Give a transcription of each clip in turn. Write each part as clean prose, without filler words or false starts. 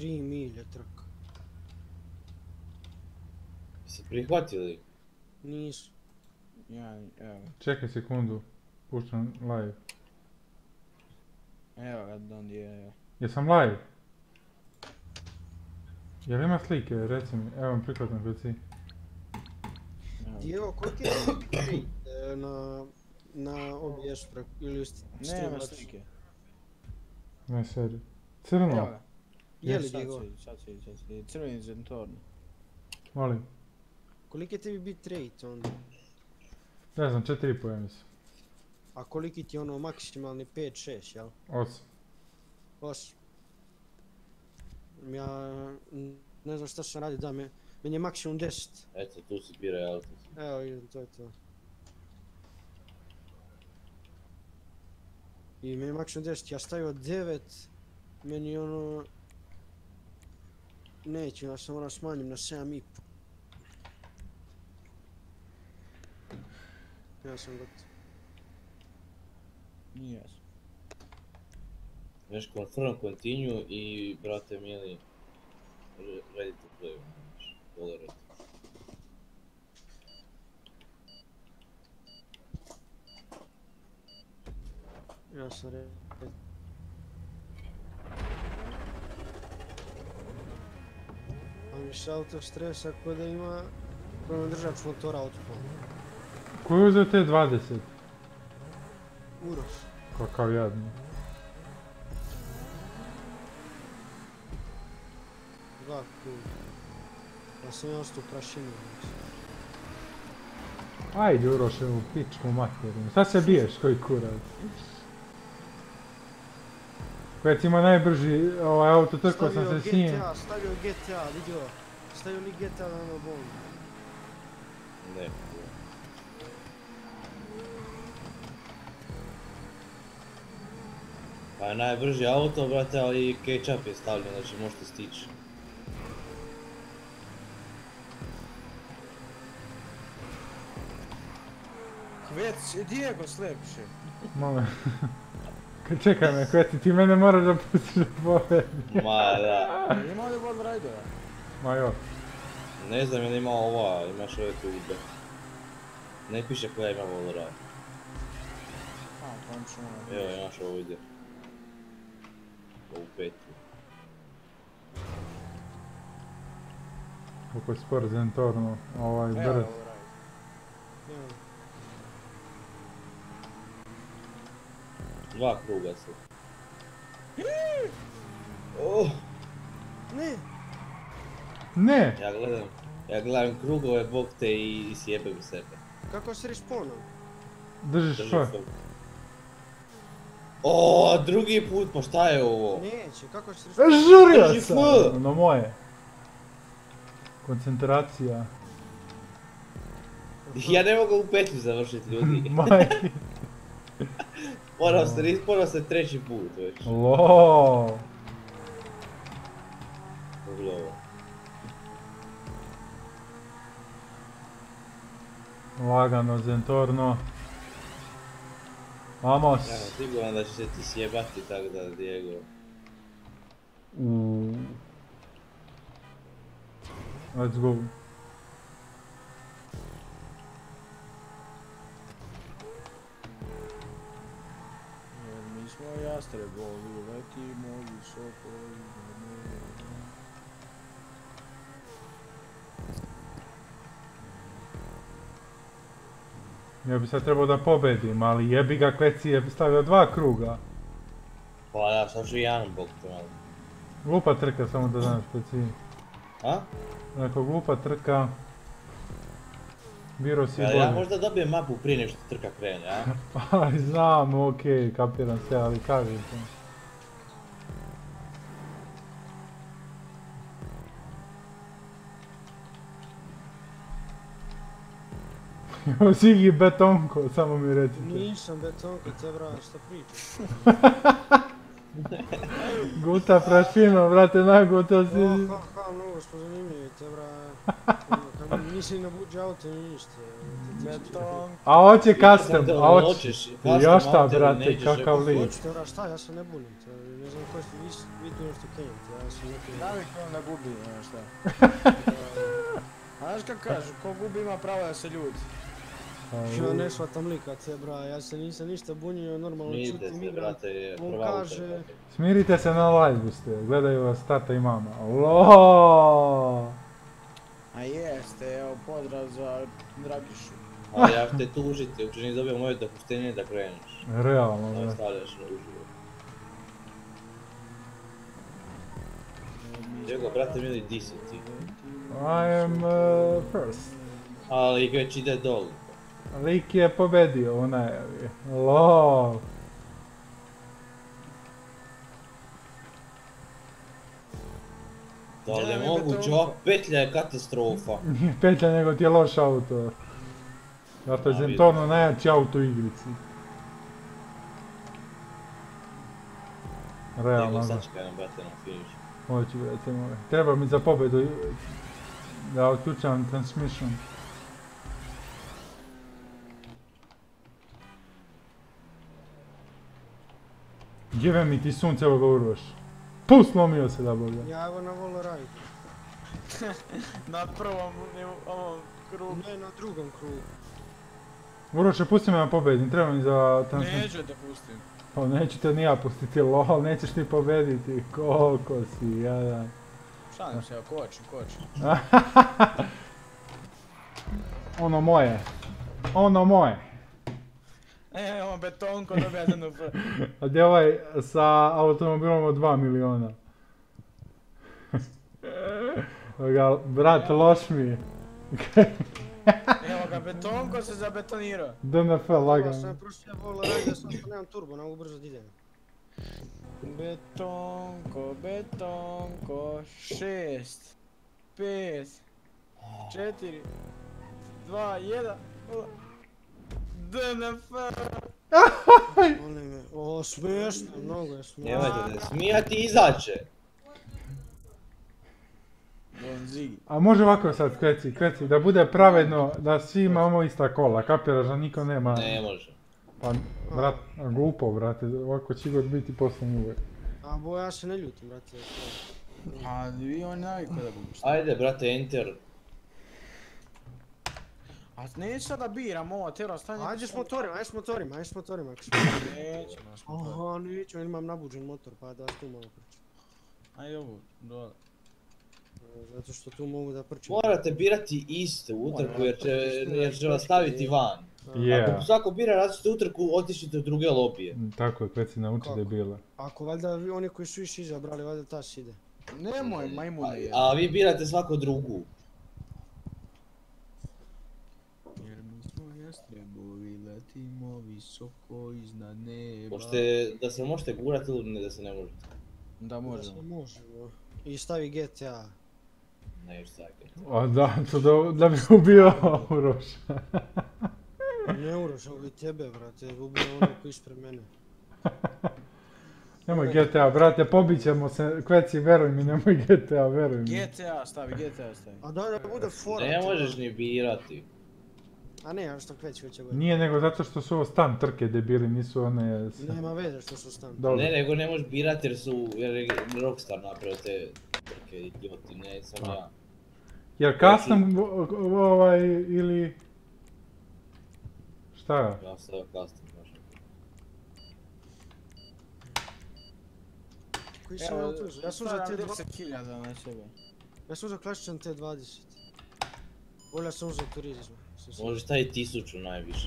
3 milje trka. Si prihvatili? Nisu. Ja, evo. Čekaj sekundu. Puštam live. Evo ga, Don je. Jesam live? Jel ima slike? Reci mi. Evo vam prikladam kod si. Diego, koliki je biti na OBS ili Nema slike. Ne, seri. Evo Crno? ga. Je li Diego? Sad će. Crveni Zentorno. Molim. Koliki je tebi bitrate onda? Ne znam, 4,5 ja mislim. A koliki ti je ono maksimalni 5-6, jel? 8. 8. Ja ne znam šta sam radio, da meni je maksimum 10. Eto, tu si biraj auto. Evo idem, to je to. I meni je maksimum 10, ja stavio 9, meni ono... Neću, ja sam moram smanjim na 7,5. Ja sam gotov. Nije jasno. Znaš, confirm, continue i, brate mili, ready to play, znaš, tolerate. Ja sam ready. A mi se auto stresa ko da ima držač motora otpao. Ko je uzeo te 20? Uroš. Kakav jadni. Dva kruga. Ja sam ja ostao u prašini. Ajde Uroše u pičku materinu. Šta se biješ koji kurac? Kvec ima najbrži auto, trkao sam se s njim. Stavio GTA, vidio. Stavio li GTA na ono bombu? Ne. Pa je najbrži auto, brate, ali i ketchup je stavljen, znači možete stići. Kvec, Diego slepše. Molim. Čekaj me, Kveci, ti mene moraš da pustiš da pobedi. Ma da. Ima ovdje World Ridera. Ma jo. Ne znam je li ima ova, imaš ove tu ide. Ne piše koja ima Volora. A, končno. Evo imaš ovo ide. Ovu petu. Kako je spor Zentorno, Evo brz. World Rider. Evo. 2 kruga su. Oh, Ne! Ne! ja gledam krugove, bog te i sjebem sebe. Kako se respawnam? Držiš Drži što? fok. O, drugi put, pa šta je ovo? Neće, kako se respawnam? Žurio Drži sam! F. Ono moje. Koncentracija. Ja ne mogu u petlju završiti, ljudi. Majke. Morao se treći put već. Loo. Uglovo. Lagano Zentorno. Vamos. Ja sam siguran da će se ti sjebati tako da, Diego. Let's go. Jer mi smo jastrebovi, letimo visoko iznad neba. Ja bi sad trebao da pobedim, ali jebi ga Kveci je stavio 2 kruga. Pa ja sam ću jedan bog to malo. Glupa trka, samo da znaš Kveci. A? Neko glupa trka. Biro si Ja bolje. možda dobijem mapu prije nego što trka krene, a? Ali znam, okej, kapiram se, ali kažem ti. Sigi betonko, samo mi recite. Nisam betonko, te bra, šta pričaš? Guta prašino, brate, naguta si. Ha, mnogo smo zanimljivi, te bra. Kad mi nisi na buđe auto ni ništa. Beton. A hoće custom, a hoće. hoćeš. Još šta, brate, kakav lik. Hoću te šta, ja se ne bunim. Ne znam koji ste vi tu nešto kenjate, ja sam neki... Navik on ne gubi, znaš šta. A znaš kako kažu, ko gubi ima pravo da se ljudi. Ja ne shvatam lika te, bra, ja se nisam ništa bunio, normalno Smirite čutim se, igram. brate, On prva kaže- brate. Smirite se na live ste, gledaju vas tata i mama. Lo. A jeste, evo pozdrav za Dragišu. Ali ja ću te tužiti, uopće nisi dobio moje dopuštenje da kreneš. Realno, Da bre. ostavljaš na uživo. Jego, brate mili, di si ti? I am first. Ali lik već ide dolu. Lik je pobedio u najavi. Lo. Da li Gdje je nam je moguće, betonka? ova petlja je katastrofa. Nije petlja nego ti je loš auto. Zato je A, Zentorno najjači auto u igrici. Nego Realno. sačekaj nam, brate, na finiš. Hoću, brate moj. Treba mi za pobedu da otključam transmission. Jebe mi ti sunce, evo ga Uroš. Puh, slomio se da boga. Ja ga na volo raditi. Na prvom ovom krugu. Ne, na drugom krugu. Uroše, pusti me na pobedim, treba mi za transmission. Neću te pustim. Pa neću te ni ja pustiti, lol, nećeš ni pobediti. Koliko si, jadan. Šalim se, kočim. Ono moje. Ono moje. Evo betonko dobija DNF. A gdje je ovaj sa automobilom od 2 miliona? Brat, loš mi je. Evo ga, betonko se zabetonirao. DNF Ja lagano. sam prošli ja volo raditi, sam što nemam turbo, ne mogu brzo da idem. Betonko, 6, 5, 4, 2, 1, DNF. Molim me, o smiješno, mnogo je smiješno. Nemojte da smijati, izaće. Don Zigi. A može ovako sad, Kveci, da bude pravedno, da svi imamo ista kola, kapiraš da niko nema... Ne može. Pa, brat, glupo, brate, ovako će god biti posljednji uvijek. A bo ja se ne ljutim, brate. A vi on navikao da gubiš. Ajde, brate, enter. A neću sada biram ovo, tero, stanje... Ajde s motorima, ajde s motorima. Ako se... Nećemo s motorima. Aha, neću, imam nabuđen motor, pa da vas tu malo prčim. Ajde ovo, dole. Zato što tu mogu da prčim. Morate birati istu utrku jer će vas staviti van. Yeah. Ako svako bira različitu utrku, otišite u druge lobije. Tako je, Kveci, nauči Kako? debila. Ako valjda oni koji su išli izabrali, valjda ta si ide. Nemoj, majmune je. A vi birate svako drugu. Jer mi smo jastrebovi, letimo visoko iznad neba. Hoćete da se možete gurati ili ne da se ne možete? Da možemo. Možemo. I stavi GTA. Ne još sajke. A da, to da bi ubio Uroš. Ne Uroš, ovo i tebe, brate, ubio ono koji ispred mene. Nemoj GTA, brate, pobit ćemo se, Kveci, veruj mi, nemoj GTA, veruj mi. GTA stavi. A da bude fora. Ne to. možeš ni birati. A ne, ja što Kveć hoće bude. Nije nego zato što su ovo stan trke debili, nisu one... Nema veze što su stan. Dobro. Ne, nego ne možeš birati jer je Rockstar napravio te trke idioti, ne sam ja. Jer custom ovaj ili... Šta je? Ja sam custom baš. Koji sam ja uzeo? Ja sam uzeo stavljam T20. 10.000 na sebe. Ja sam uzeo klasičan T20. Bolje sam uzeo turizma. Možeš taj 1000 najviše.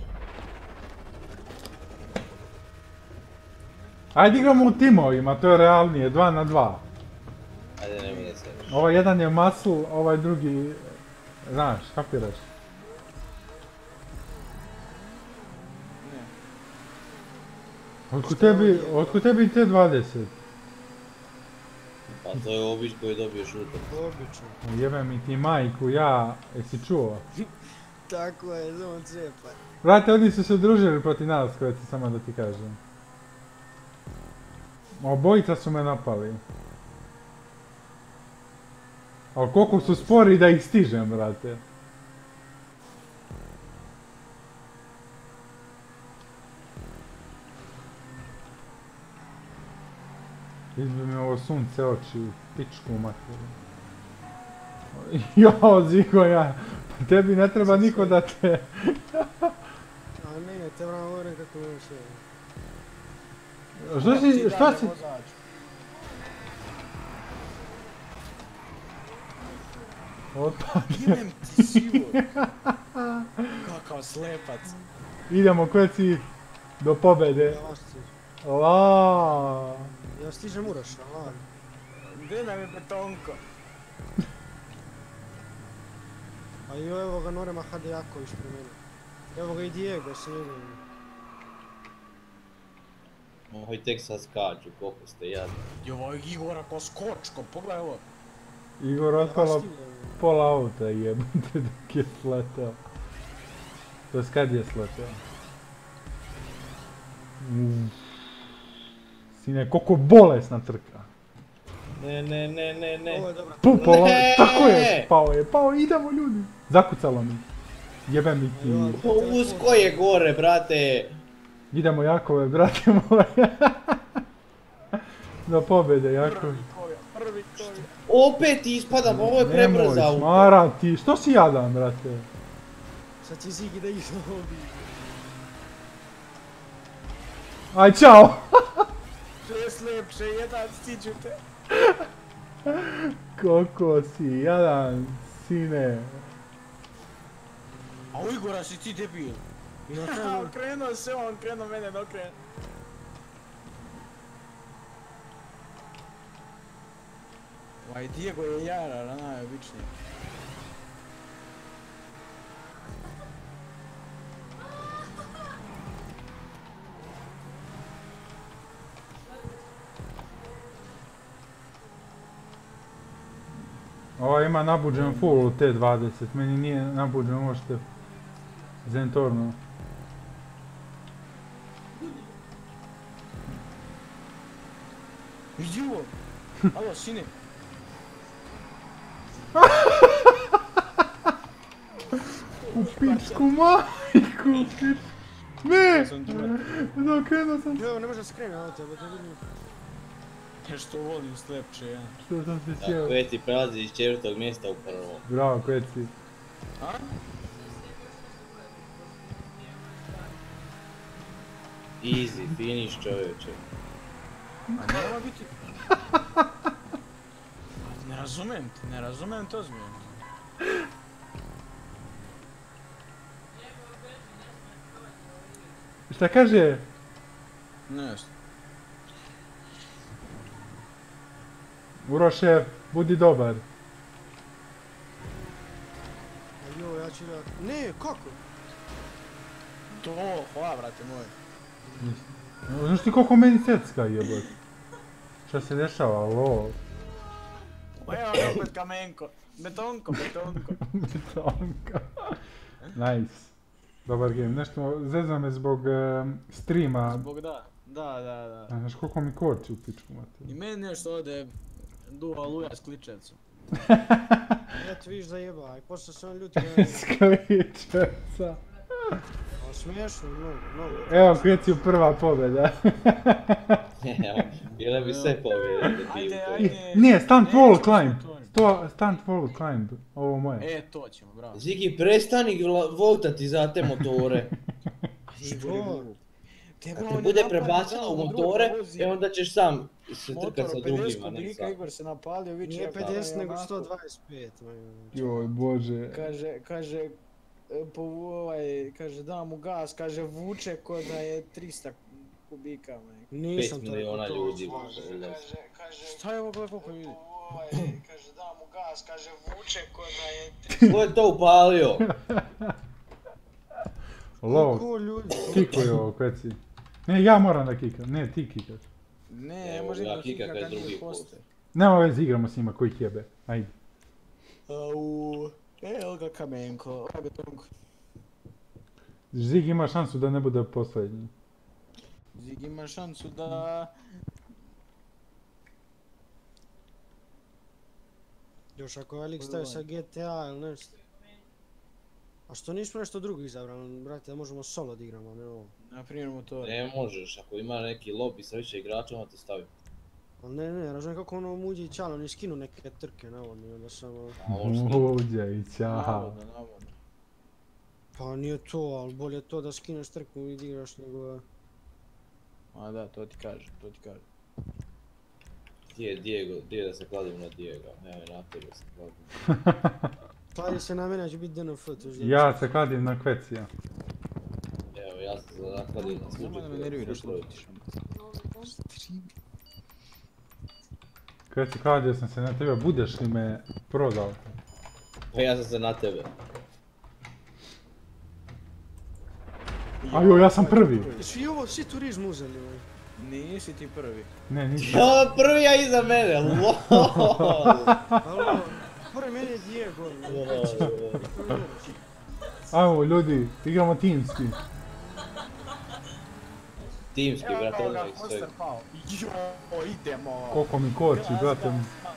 Ajde igramo u timovima, to je realnije, 2 na 2. Ajde, nemoj da se reš. Ovaj jedan je muscle, ovaj drugi... Znaš, kapiraš? Ne. Otkud tebi T20? Pa to je obič koji dobiješ utrku. Obično. Jebe mi ti majku, ja, jesi čuo? Tako je, zon cepa. Brate, oni su se udružili protiv nas, Kveci, samo da ti kažem. Obojica su me napali. Ali koliko su spori da ih stižem, brate. Izbi mi ovo sunce oči u pičku materiju. Jo, Zigo, ja. Pa tebi ne treba niko da te... A ne, te vrano govorim kako mi sve. Šta si... Otpad. Jebem ti život. Kakav slepac. Idemo, Kveci, do pobede. Ja vas stižem. La. Ja stižem Uroša, lag. Gdje nam je betonko? A jo, evo ga Norema Hadjaković pri mene. Evo ga i Diego s njegom. Moj tek sad skaču, koliko ste jadni. Ovo je Igora ko skočko, pogledaj ovo. Igor otpala pola auta jebate dok je sletao. To je kad je sletao. Sine, koliko bolesna trka. Ne. Ovo je dobra. Pu, pola, Ne! tako je, pao, idemo ljudi. Zakucalo mi. Jebem mi ti. Usko je gore, brate. Idemo Jakove, brate moje. Do pobjede, Jakove. Prvi kovi. Opet ispadam, ovo je prebrzo auto. Smarati, što si jadan, brate? Sad će Zigi da ih obi. Aj, čao! Šest lepše, jedan stiđu te. Koliko si jadan, sine. A u Igora si ti debil. I na kraju, Okrenuo se on, krenuo mene da okrene. Ovaj Diego je jarar, a najobičniji. Ovo ima nabuđen full u T20, meni nije nabuđen uopšte Zentorno. Vidi ovo! Alo, sine! U pičku majku! Ne! Okrenuo sam. evo ne može da se krene auto, evo da vidim. Nešto volim slepče, ja. Što sam se sjeo? Kveti prelazi iz 4. mjesta u prvo. Bravo, Kveci. A? Easy, finish čovječe. A nema biti... Ne razumem to zmijem. Šta kaže? Nešto. Uroše, budi dobar. A jo, ja ću da... Ne, kako? To, hvala brate moj. Znaš ti koliko meni secka jebot? Šta se dešava, alo? Evo ga opet kamenko. Betonko. Betonka. Nice. Dobar game. Nešto zezam me zbog streama. Zbog da. Da. Znaš koliko mi koči u pičku I materiju. meni nešto ode duha luja s kličevcom. Eto viš zajeba, i posle se on ljuti da... Skličevca. A smiješno, mnogo. Evo, Kveciju prva pobjeda. Bile bi sve pobjede. Ajde. Ne, stunt wall Neću climb. to. Stunt wall climb. Ovo moje. To ćemo, bravo. Zigi, prestani voltati za te motore. Što? Kad te bude prebacila u motore, onda ćeš sam se trkat sa drugima, ne sam. Igor se napalio, viče... Nije 50 nego 125. Joj, bože. Kaže, kaže da mu gas, kaže vuče ko da je 300 kubika, man. Nisam 5 to miliona rekao. ljudi. Šta je ovo gleda koliko ljudi? Kaže da mu gas, kaže vuče ko da je... Ko je to upalio? Lol, Koliko ljudi? kikuj ovo, Kveci. Ne, ja moram da kikam, ne, ti kikaš. Ne, Evo, može ja da kika kika kad kad drugi nije put. postoje. Nema veze, igramo s njima koji ih jebe. Ajde. Au, evo ga kamenko, evo ga betonko. Zig ima šansu da ne bude posljednji. Zig ima šansu da... Još ako je lik staje sa GTA ili nešto. A što nismo nešto drugo izabrali, brate, da možemo solo da igramo, a ne ovo. Naprimjer motor. Ne možeš, ako ima neki lobby sa više igrača, onda te stavi. Ali ne, razumijem kako ono Muđi i Ćale, oni skinu neke trke navodno i onda samo... Muđa i Ćao. Navodno. Pa nije to, ali bolje to da skineš trku i da igraš nego... A da, to ti kažem. Gdje je Diego, gdje je da se kladim na Diego? Evo i na tebe se kladim. Kladi se na mene, će biti DNF, to još Ja se kladim na Kvecija. Evo, ja sam se nakladio na Samo da me nerviraš, lutiš. Kveci, kladio sam se na tebe, budeš li me prodao? Pa ja sam se na tebe. Ajo, ja sam prvi. Svi ovo, svi turizmu uzeli, ovaj. Nisi ti prvi. Ne, nisam. Ja, prvi ja iza mene, lol! Alo, pored mene je Diego, Ajmo, ljudi, igramo timski. Timski, brate, Evo ga, odmah sve. Foster pao. Jo, idemo. Koliko mi koči, brate.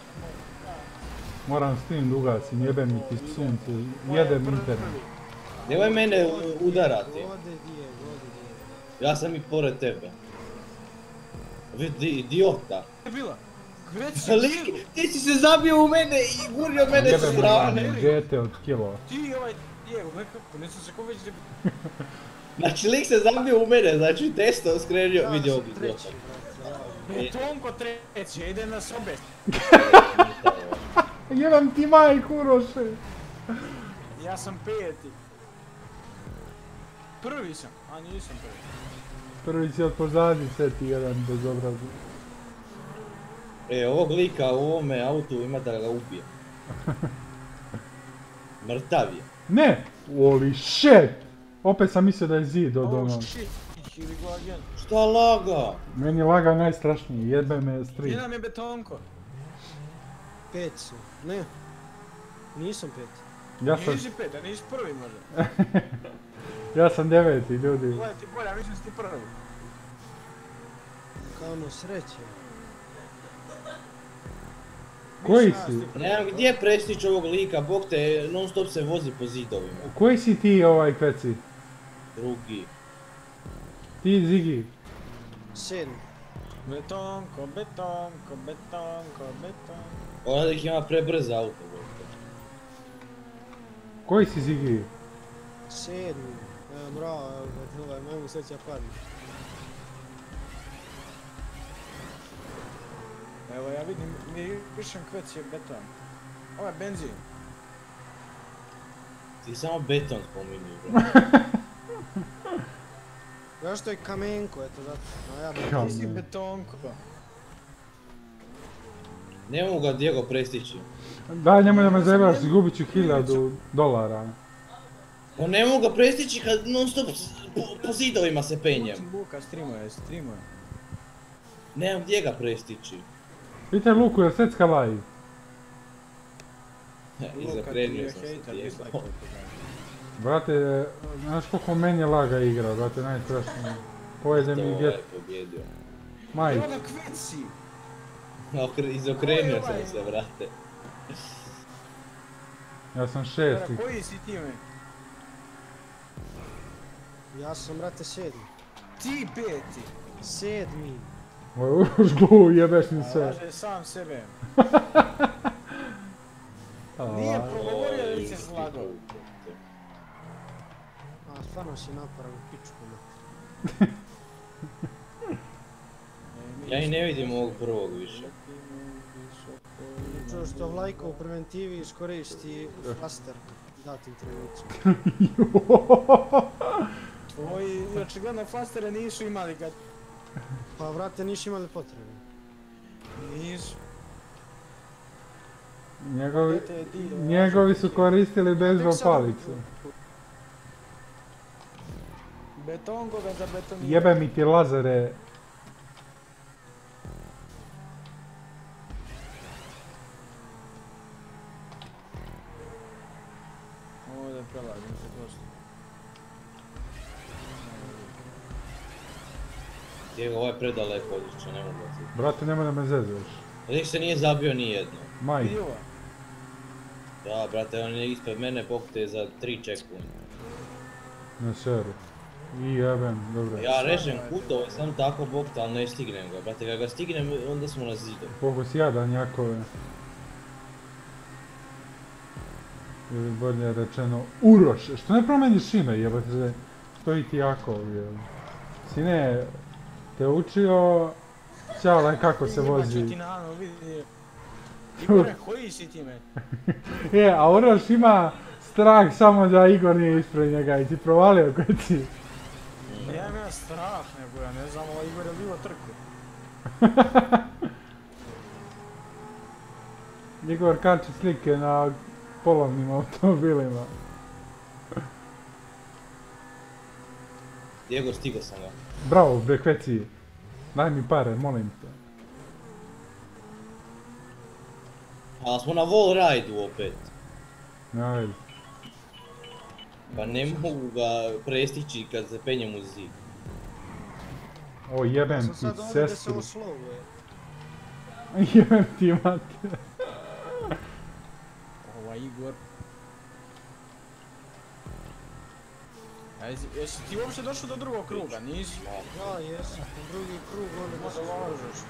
Moram stream da ugasim, jebem mi ti sunce, jedem internet. Nemoj mene udarati. Ode Diego. Ja sam i pored tebe. Vidi, idiota. Je bila? Kveci, Lik, ti si se zabio u mene i gurio mene sa Jebem mi strane. GT od kilo. ti ovaj Diego, nekako, nisam se ko već ne... Znači, lik se zabio u mene, znači testo skrenio, vidi ovdje idiota. Treći, brate, Tonko treći, ide nas obest. Jebem ti majku, Roše. Ja sam peti. Prvi sam, a nisam prvi. Prvi si od pozadi seti jedan bezobrazni. Ovog lika u ovome autu ima da ga ubije. Mrtav je. Ne! Holy shit! Opet sam mislio da je zid od Oh onog. shit, here we go again. Šta laga? Meni je laga najstrašniji, jebe me stream. Gdje nam je betonko? Pet su, ne. Nisam pet. Nisi pet, a nisi prvi možda. Ja sam deveti, ljudi. Gledaj ti bolje, ja mislim da si ti prvi. Kamo sreće. Koji si? Nemam gdje prestić ovog lika, bog te non stop se vozi po zidovima. Koji si ti ovaj Kveci? Drugi. Ti Zigi? Sedmi. Betonko. Ona da ih ima prebrz auto, bog te. Koji si Zigi? Sedmi. Bravo, ovaj, mogu sreća padne. Evo ja vidim, mi pišem kveć je beton. Ovo je benzin. Ti samo beton spominju, bro. Zašto je kamenko, eto zato. A ja Kao Ti si ne. betonko. Ne mogu ga Diego prestići. Daj, nemoj da me zajebaš, izgubit ću $1000. Pa ne mogu ga prestići kad non stop po zidovima se penjem. Luka streamuje. Nemam gdje ga prestići. Pitaj Luku, je secka live? Izakrenio sam se Diego. Brate, znaš koliko meni je laga igra, brate, najstrašnije. Pojede mi To get... je pobjedio. Majk. Evo ga kveci! Izokrenio sam se, brate. Ja sam šesti. Koji si ti me? Ja sam, brate, sedmi. Ti peti! Sedmi. Žgu, jebeš mi sve. Laže sam sebe. A, Nije progovorio ili se slagao. A, stvarno si naparan u pičku, ne. Ja i ne vidim ovog prvog više. Čuo što Vlajko u preventivi iskoristi flaster datim trenucima. Tvoji očigledno fastere nisu imali ga. Pa, brate, nisu imali potrebe. Nisu. Njegovi su koristili bejzbol palicu. Betonko ga za betoniranje. Jebe mi ti lazere. Ovdje prelazim se dosta. Diego, ovo je predaleko odlično, ne mogu ga se. Brate, nemoj da me zezuješ. Lik se nije zabio ni jedno. Majk. Vidi ovo. Da, brate, on je ispred mene, bog te za 3 checkpointa. Ne šeru. I jebem, dobro. Ja režem kutove, samo tako bokta, ali ne stignem ga, brate, kad ga stignem, onda smo na zidu. Koliko si jadan Jakove. Ili bolje rečeno, Uroš. Što ne promeniš ime, jebate se, stoji ti Jakov, jebate. Sine, te učio Ćale kako se vozi. Ima četinano, vidi. Igore, koji si ti me? A Uroš ima strah samo da Igor nije ispred njega i ti provalio koji ti. Ja imam strah, nego ja ne znam, ovo Igor je bilo trku. Igor kači slike na polovnim automobilima. Diego, stigo sam ga. Bravo, Bekveci. Daj mi pare, molim te. Ali smo na wall ride-u opet. Ajde. Pa ne mogu ga prestići kad se penjem uz zid. O, jebem Sam ti sad ovdje da se sestru. ovo slowuje. Jebem ti mate. Igor. Jesi ti uopće došao do drugog kruga, nisi? Ja, jesam. Drugi krug, onda da se možeš.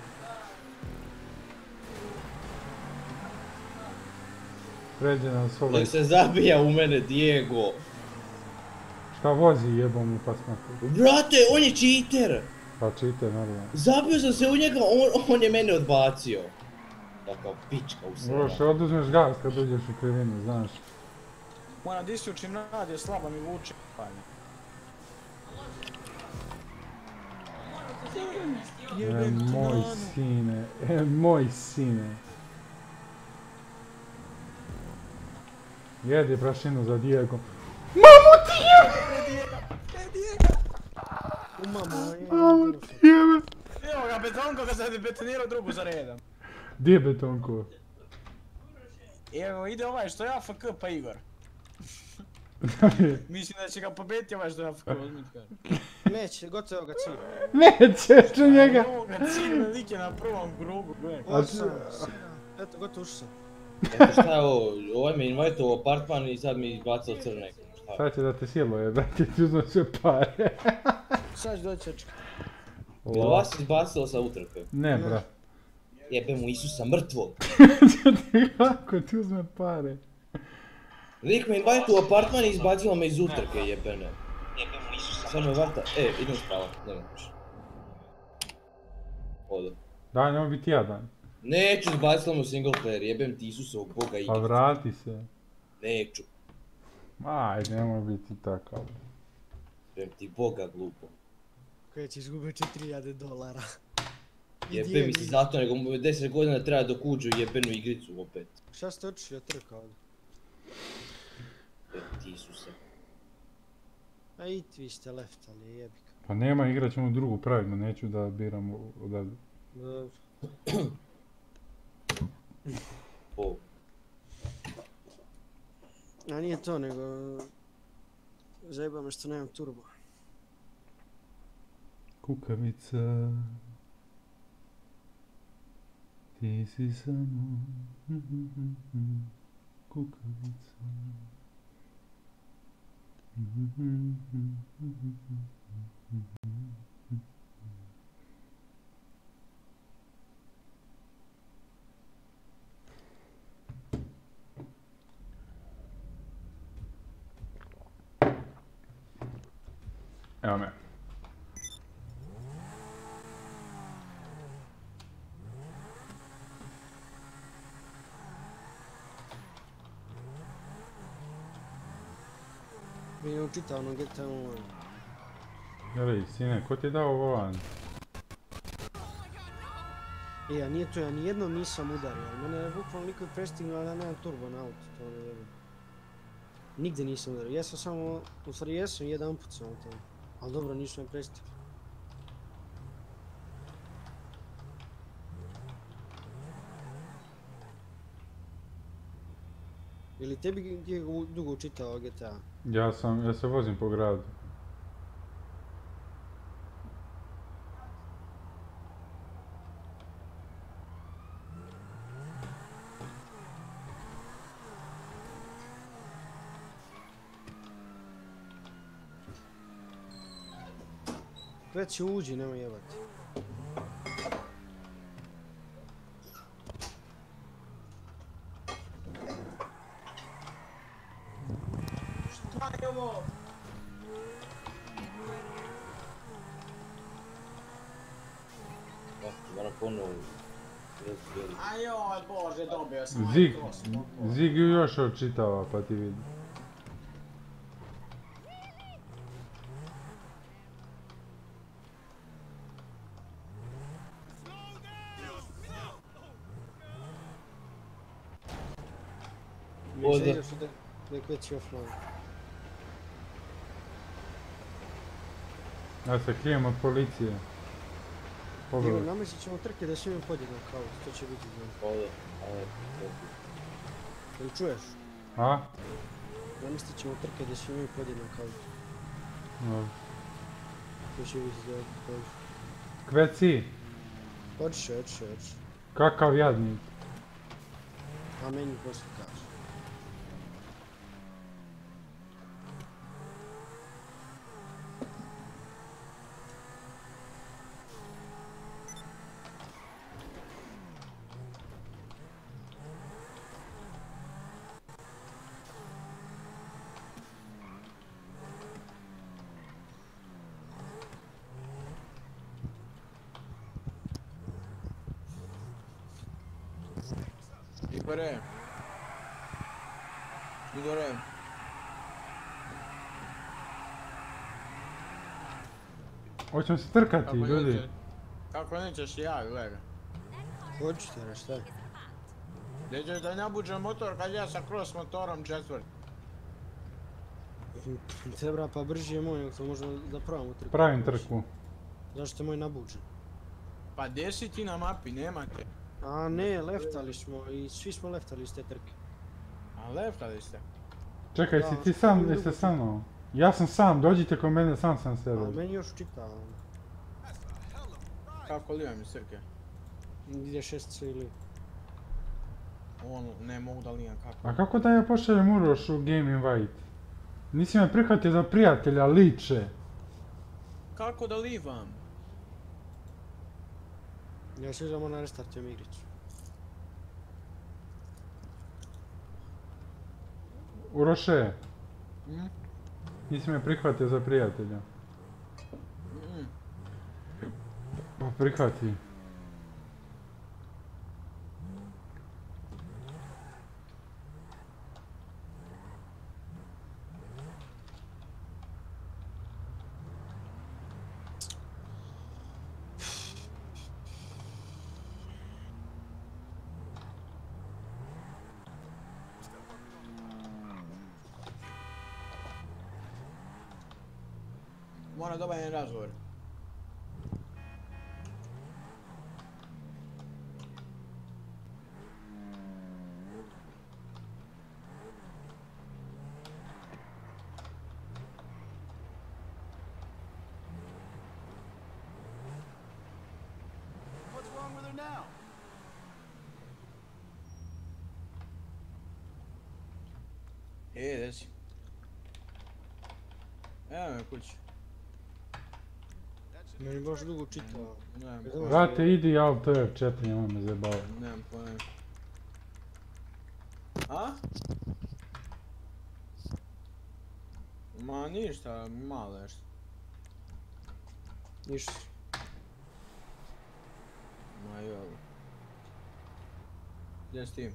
Pređe nam solo. Nek se zabija u mene, Diego. Šta vozi jebom u pasmatu? Brate, on je cheater! Pa čite, naravno. Zabio sam se u njega, on je mene odbacio. Takav pička u srana. Uroš, oduzmeš gas kad uđeš u krivinu, znaš. Moram da isključim radio, slabo mi vuče. Moj sine, moj sine. Jedi prašinu za Diego. Mamu ti jebe. Evo ga, betonko ga sad je betonirao drugu za redom. Di je betonko? Evo, ide ovaj što je AFK pa Igor. Mislim da će ga pobediti ovaj što je AFK, ozbiljno kažem. Neće, gotovo ga cilj. Nećeš u njega. Evo ga, cilj lik je na prvom krugu, gledaj. 8, 7, eto, gotovo ušao sam. Eto šta je ovo, ovaj me invajtao u apartman i sad mi izbacao crne. Sad će da te siluje, brate, ti uzmeš sve pare. Sad ću doći očka. Jel vas izbacilo sa utrke? Ne, bra. Jebe mu Isusa mrtvog. Kako ti uzme pare? Lik me invajtao u apartman i izbacilo me iz utrke, jebene. Jebe mu Isusa. Sad me vrta, idem spavat, ne možeš. Odo. Daj, nemoj biti jadan. Neću, izbacilo me u single player, jebem ti Isusovog boga igrica. Pa vrati se. Neću. Ajde, nemoj biti takav. Jebem ti boga glupo. Koje će izgubio $4000. Jebe mi se zato, nego mu 10 godina treba dok uđu jebenu igricu opet. Šta ste otišli od trka ovdje? Jebem ti Isuse. A i vi ste leftali, jebika. Pa nema, igrat ćemo drugu pravilno, neću da biram odavde. Dobro. O. A nije to, nego... Zajeba me što nemam turbo. Kukavica, ti si samo kukavica. Evo me. Mi je učitao ono GTA Online. Jeli, sine, ko ti je dao volan? A nije to, ja nijednom nisam udario, ali mene je bukvalno niko prestignuo, ali ja nemam turbo na auto, to ne jebim. Nigdje nisam udario, jesam samo, u stvari jesam jedan put samo tamo, ali dobro, nisu me prestigli. Ili tebi je dugo učitao GTA? Ja se vozim po gradu. Već uđi, nemoj jebati. Šta je ovo? Moram ponovo... Ajoj, Bože, dobio sam. Zig ju još očitava, pa ti vidi. Mi se ideš da je veći offline. Ja se krijem od policije. Ivo, Pogledaj. namestit ćemo trke da svi imaju podjednak auto, to će biti znam. Ovdje, ajde. Jel čuješ? A? Namestit ćemo trke da svi imaju podjednak auto, No. to će biti znam. Kveci, Hoće. kakav jadnik. A meni poslije kaže. Igore. Hoćemo se trkati, ljudi. Kako nećeš ja, gledaj. Hoćete, ne šta? Nećeš da nabuđem motor kad ja sa cross motorom četvrt. Treba pa brži je moj, nego to možemo da probamo trku. Pravim trku. Zašto je moj nabuđen? Pa gdje si ti na mapi, nema te. A ne, leftali smo i svi smo leftali iz te trke. A leftali ste. Čekaj, Da, si ti što sam, mi jeste ljubav? sa mnom? Ja sam sam, dođite kod mene, sam A sebe. meni još čita, Kako livam iz crke? ide šestica ili... On, ne mogu da lijam kako. A kako da ja pošaljem Uroš u Game Invite? Nisi me prihvatio za prijatelja, liče. Kako da livam? Ja se uzamo na restartujem igricu. Uroše, Mm? nisi me prihvatio za prijatelja. Mm. Pa prihvati. Moram dobar jedan razgovor. What's wrong with her now? Gdje si? Evo me kući. Meni baš dugo čita. Nemam Evo. Vrate, idi auto F4, nemoj me zajebavati. Nemam pojma. A? Ma ništa, malo nešto. Ništa. Ma joj. Gdje s tim?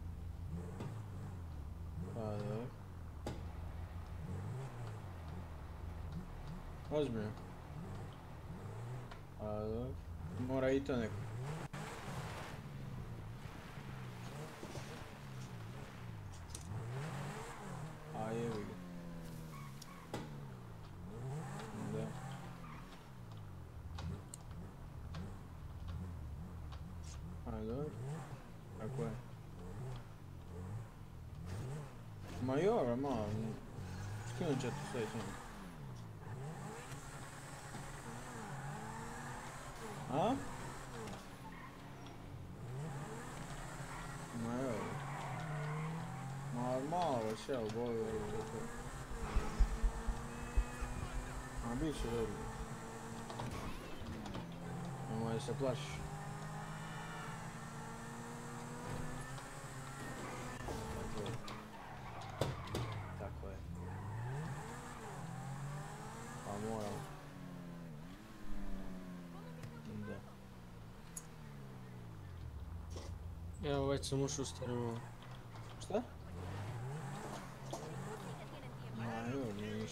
Pa da. Ozbiljno. Pa da. Mora i to neko. A jevi ga. Da. A dobro. Kako je? Ma jora, malo. Skinut će to sve s njim. A? Ma jora. Ma malo šel, boli ovo. A bit će dobro. da se plašiš. Tako je. Pa moram. Da. Evo već sam ušao u stranu. Šta? Ma, evo, nije ništa.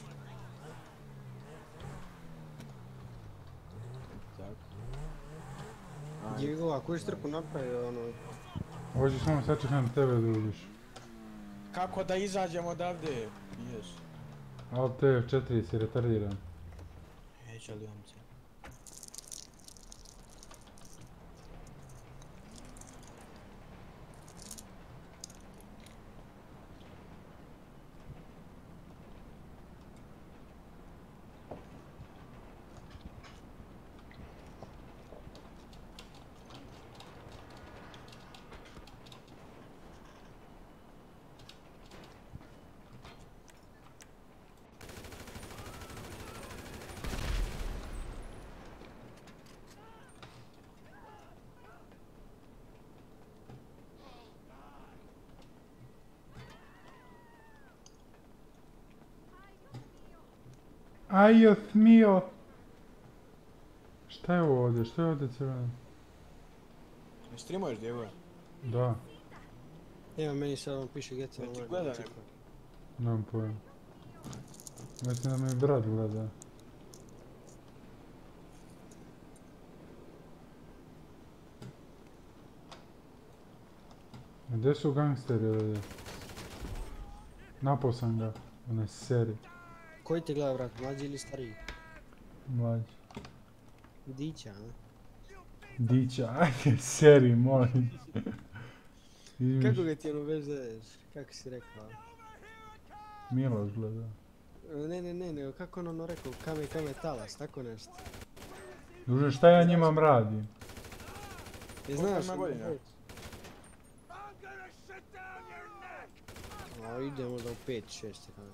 Tako. Ajde. Diego, a koju strku napravio ono? Hoću samo sačekam na tebe da uđeš. Kako da izađemo odavde? Jes. Alt F4 si retardiran. Neće li on se? Aj, Dios mio! Šta je ovo ovdje? Što je ovdje crveno? Ne streamuješ, Diego? Da, Evo meni sad on piše GTA Jel ti Online. gleda čekaj. neko? nemam pojma. Mislim da me brat gleda. Gdje su gangsteri ovdje? Napao sam ga, onaj seri, Koji ti gleda brat, mlađi ili stariji? mlađi. Dića, a? Dića, ajde seri, molim. Kako ga ti ono vezeš? Kako si rekao? Miloš gleda. Ne, kako on ono rekao, kame talas, tako nešto. Duže, šta ja njima radim? I znaš, ima godina? A idemo da u 5-6 kada.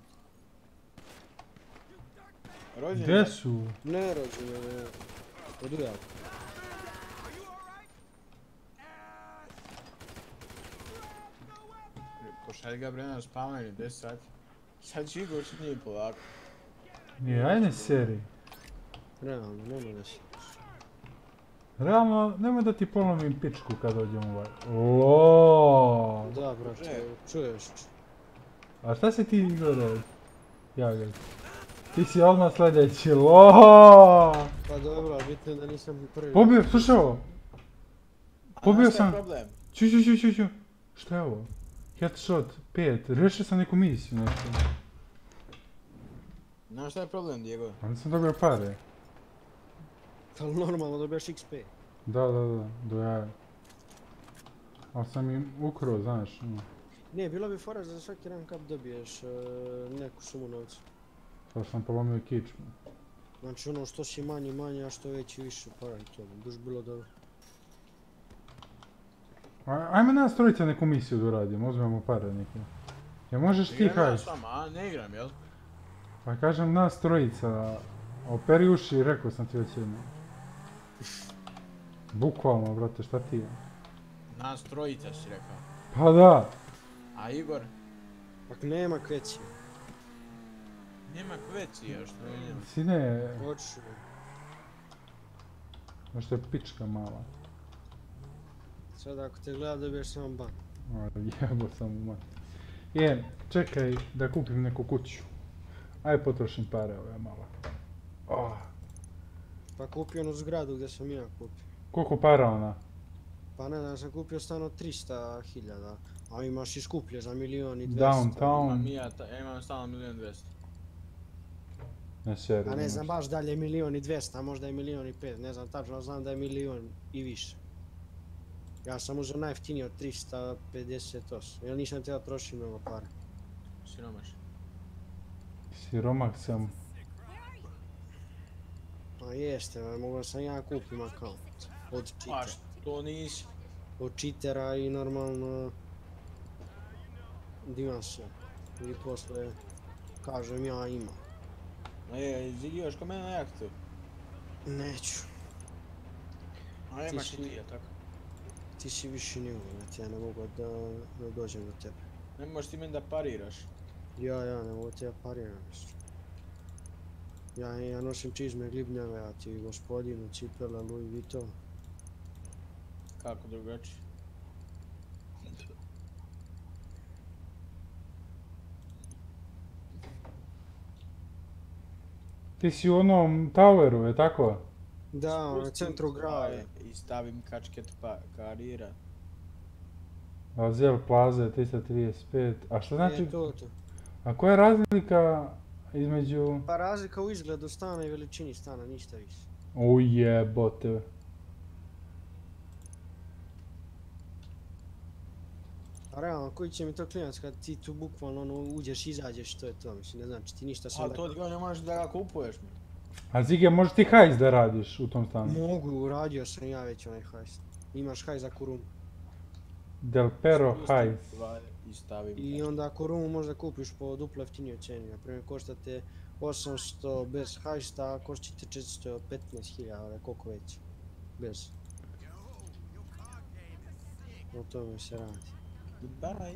Rođen Gdje su? Ne rođene, ne. Odujal. Pošalj ga bre na spavanje, 10 sati. Sad će Igor s njim polako. Nije, ajde seri. Realno, nema da se. Realno, nemoj da ti polomim pičku kad dođem ovaj. Oooo. Da, brate, čuješ. A šta si ti gledao? Jagal. Ti si odmah sljedeći, loooo. Pa dobro, bitno je da nisam prvi. Pobio, slušaj ovo. Pobio A znaš šta je sam. problem? Ču. Šta je ovo? Headshot, 5. Riješio sam neku misiju nešto. Znaš šta je problem, Diego? Onda sam dobio pare. Ali normalno dobijaš XP. Da, do jaja. Ali sam im ukrao, znaš. ono. Ne, bilo bi fora da za svaki rank up dobiješ neku sumu novca. Sad sam polomio kičmu. Znači ono što si manje, a što veći više para i to bi baš bilo dobro. Ajme nas trojica neku misiju da uradimo, uzmemo pare neke. Ja možeš ti Igram ja hajš? s vama, a? Ne igram, jel? Pa kažem nas trojica. Operi uši, rekao sam ti već jedno. Bukvalno, brate, šta ti je? Nas trojica si rekao. Pa da! A Igor? Pak nema kveći. Nema kvecija, što je nema. Sine, Hoću. što je pička mala. Sad ako te gleda dobiješ samo ban. Jebo sam u mat. Je, čekaj da kupim neku kuću. Aj potrošim pare ove malo. Oh, Pa kupio onu zgradu gdje sam ja kupio. koliko para ona? Pa ne znam, sam kupio stan od 300.000, a imaš i skuplje za 1.200.000. Downtown. Ja imam stalno 1.200.000. Ne seri. A ne znam baš da li je 1.200.000, a možda je 1.500.000, ne znam tačno, znam da je 1.000.000 i više. Ja sam uzeo najjeftiniji od 358, jer nisam htio trošiti mnogo para. Siromaš. Siromak sam. Pa jeste, mogao sam ja kupim account. Od Pa cheatera. što nisi? Od cheatera i normalno... Divan se. I posle kažem ja imam. Igraš ko mene na jahtu? Neću. A nemaš si- i ti, je tako? Ti si viši nivo, znači ja ne mogu da dođem do tebe. Ne možeš ti meni da pariraš. Ja ne mogu te pariram nešto. Ja nosim čizme glibnjave, a ti gospodinu cipela Louis Vuitton. Kako drugačije? Ti si u onom toweru, je tako? Da, na Spustim centru grada. I stavim kačket pa karira. Azel Plaza 335. A što znači, To. a koja je razlika između... Pa razlika u izgledu stana i veličini stana, ništa više. Ujebote. A realno, koji će mi to klinac kad ti tu bukvalno ono, uđeš, izađeš, to je to, mislim, ne znači ti ništa sam Ali to ti ne možeš da ga kupuješ mi. A Zige, možeš ti hajs da radiš u tom stanu? Mogu, uradio sam ja već onaj hajs. Imaš hajs za kurumu. Del Pero Spustim hajs. stvari I stavim I onda kurumu možda kupiš po duplo jeftinijoj cijeni. Naprimjer, koštate 800 bez hajsta, a košćete 415.000, koliko već. Bez. O tome se radi. Goodbye.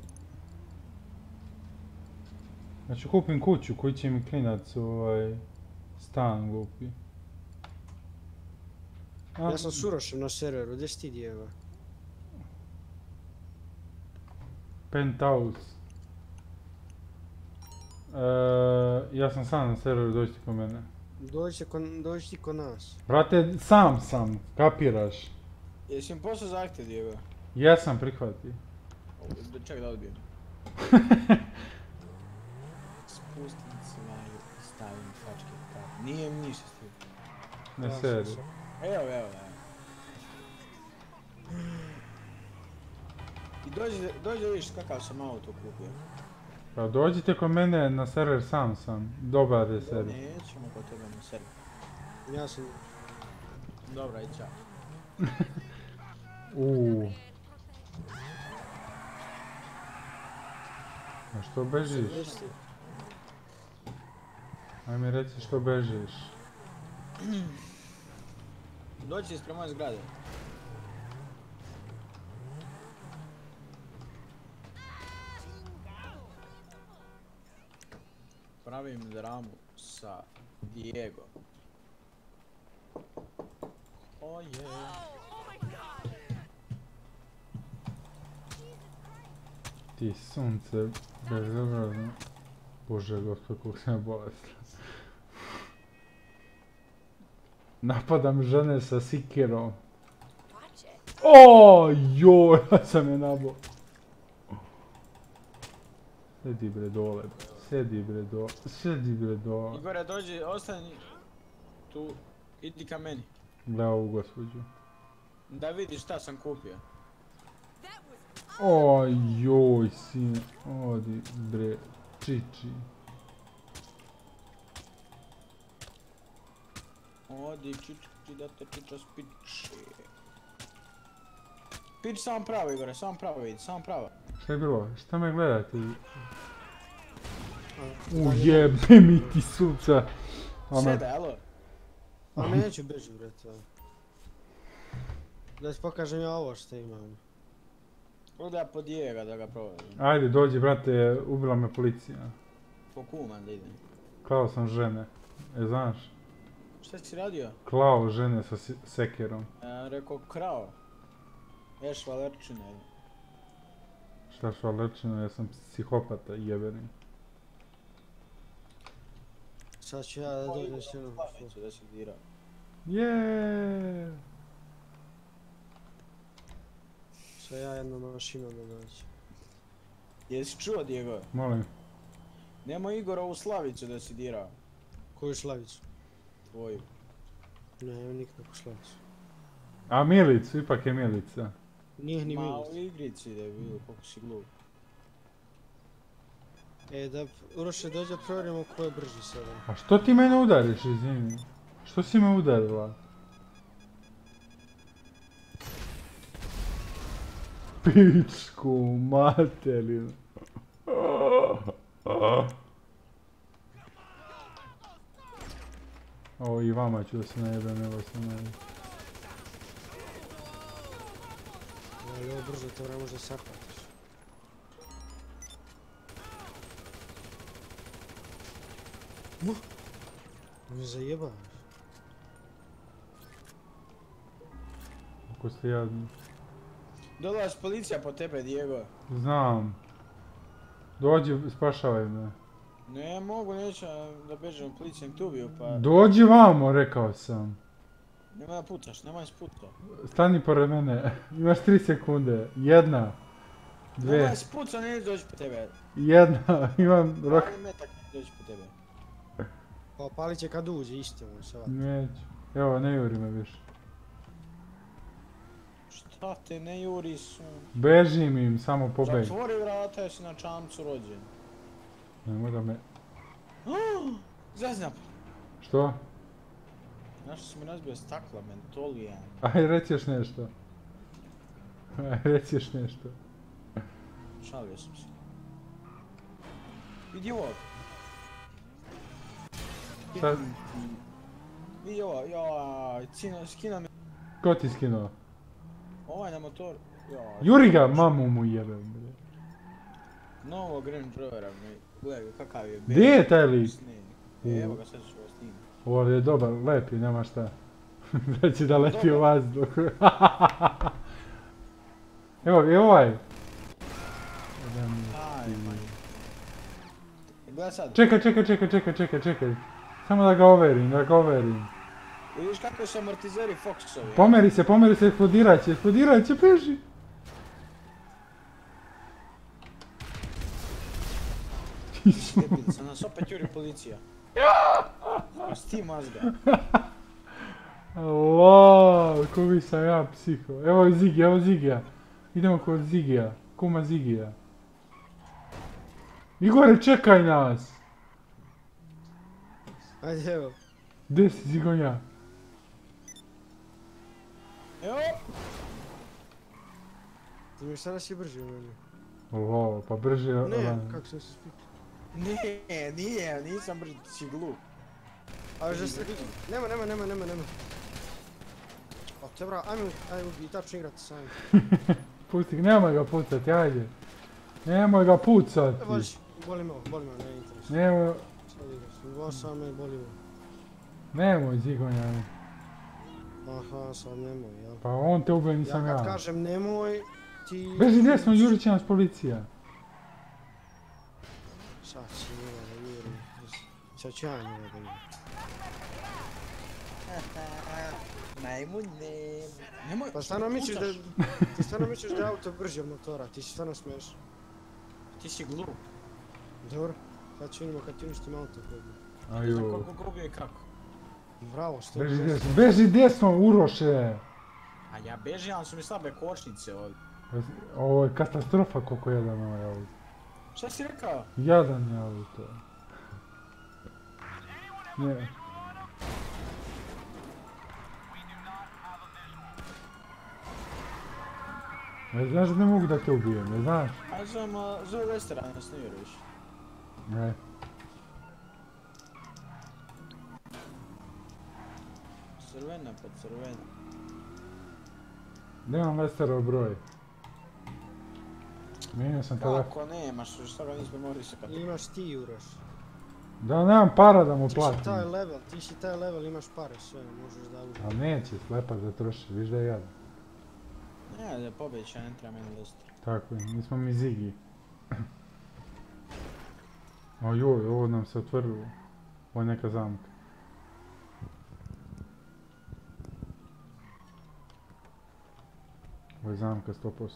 Znači kupim kuću koji će mi klinac stan glupi. Ja sam surošem na serveru, gdje si ti Diego? Penthouse. Ja sam sam na serveru, dođi ti kod mene. Dođi ti kod nas. Brate, sam sam, kapiraš? Jesi im poslao zahtjev, Diego? Jesam prihvatio. Čekaj da odbijem. Spustim svaju I stavim kačket pa. Nije mi ništa s tim. Ne Ja, seri. sam. Evo. I dođi da vidiš kakav sam auto kupio. Pa dođite kod mene na server sam sam. Dobar je server. Nećemo kod tebe na server. Ja sam... Dobra, I čao. A što bežiš? Aj mi reci što bežiš. Dođi ispred moje zgrade. Pravim dramu sa Diego. Oh yeah. Ti sunce, bezobrazno. Bože gospod, koliko sam ja bolestan. Napadam žene sa sikirom. O, joj, ja sam je nabao. Sedi bre dole, sedi bre dole. Igore, dođi, ostani tu, idi ka meni. Gle ovu gospođu. Da vidiš šta sam kupio. O, joj, sine, odi bre, čiči. Odi, čiči, da te čiča spiči. Pič sam pravo, Igore, sam pravo vidi, sam pravo. Šta je bilo? Šta me gledate? Ujebe mi ti sunca. Sedaj, alo. A neću beži, brate. Da ti pokažem ja ovo što imam. Ovdje ja po Diega da ga provadim. Ajde, dođi, brate, ubila me policija. Po kuman da idem. Klao sam žene. Znaš? Šta si radio? Klao žene sa sekerom. Rekao krao. Švalerčine. Šta švalerčina, ja sam psihopata jebeni. Sad ću ja da dođem s jednom. Slavicu da si dirao. Jeee! Sad ja jednom mašinom da dođem. Jesi čuo, Diego? Molim. Nemoj Igorovu Slavicu da si dirao. Koju Slavicu? Tvoju. Ne, imam nikakvu Slavicu. A Milicu, ipak je Milica. Nije ni Ma u Milica. igrici da je bilo, koliko si glup. Da Uroše dođe provjerimo ko je brži sada. A što ti mene udariš, izvini? Što si me udarila? Pičku materinu. O, i vama ću da se najebem, evo se najebem. brzo te vreme možda sakvatiš. Me zajebavaš. Ako ste jadni. Dolazi policija po tebe, Diego. Znam. Dođi, spašavaj me. Ne mogu, neću da bežem policijom tu bio, pa... Dođi vamo, rekao sam. Nemoj da putaš, nemoj sputa. Stani pored mene. Imaš 3 sekunde. 1. 2. Nemoj sputa, neću doći po tebe. 1. Imam rok. Ali metak neću doći po tebe. Pa palit će kad uđe, istino sad. Neću. Evo, ne juri me više. Šta te ne juri su? Bežim im, samo pobeg. Zatvori vrata, jesi na čamcu rođen. Nemoj da me... Zaznap. Što? Znaš što si mi razbio stakla, mentolija. Aj, reci još nešto. Aj, reci još nešto. Šalio sam se. Vidi ovo. Šta? Vidi ovo, joj, skina mi. Ko ti skinuo? Ovaj na motor, joj. Juri ga, mamu mu jebem. Novog Range Rovera mi, gledaj ga kakav je. Gdje je taj lik? Evo ga, sad ću ga snimiti. Ovo je dobar, lepi, nema šta. Reći da leti u vazduh. Evo je ovaj. Aj, manje. Gledaj sad. Čekaj. Samo da ga overim, Vidiš kako su amortizeri Foxovi. Pomeri se, eksplodirat će, beži. Debil, sam nas opet juri policija. A s ti mazga. Wow, koji sam ja psiho. Evo Zigija. Idemo kod Zigija, kuma Zigija. Igore, čekaj nas! Ajde evo. Gdje si Zigonja? Evo! Ti mi sada si brži u meni. Wow, pa brže... Ne, kako sam se spitao. Nisam brži, ti si glup. A že ste... Nema. O te bra, ajmo i tačno igrati sami. Pusti, nemoj ga pucati, ajde. Nemoj ga pucati. Boli me, ne interesuje. Nemoj... Sad igraš, dva same, boli me. Nemoj Zigonja. Aha, sad nemoj, jel? Pa on te ubije, nisam ja. Ja kad kažem nemoj, ti... Beži desno, jurit će nas policija. Sad si njega da jurim. Sad ću ja njega da jurim. Majmune. Nemoj... Pa stvarno misliš da... Ti stvarno misliš da je auto brži od motora, ti si stvarno smiješ. Ti si glup. Dobro, sad ću vidimo kad ti uništim auto koji. Ne znam koliko grubio i kako. Bravo, što Beži desno, Uroše! A ja bežim, ali su mi slabe kočnice ovdje. Ovo je katastrofa koliko jadan ovaj auto. Šta si rekao? Jadan je auto. Ne. Ne znaš da ne mogu da te ubijem, ne znaš? Aj zove Lestera, nas ne vjeruješ. Ne. Crvena pod crvena. Nemam Lesterov broj. Mijenio sam telefon. Kako nemaš, šta ga nismo mogli sekati? Imaš ti, Uroš. Da, nemam para da mu Ti platim. si taj level, imaš pare, sve, možeš da uđeš. A neće, slepa da troši, viš da je jadan. Ne, da pobjeća, ne treba meni Lester. Tako je, nismo mi Zigi. Ojoj, ovo nam se otvorilo. Ovo je neka zamka. Ovo je zamka 100%.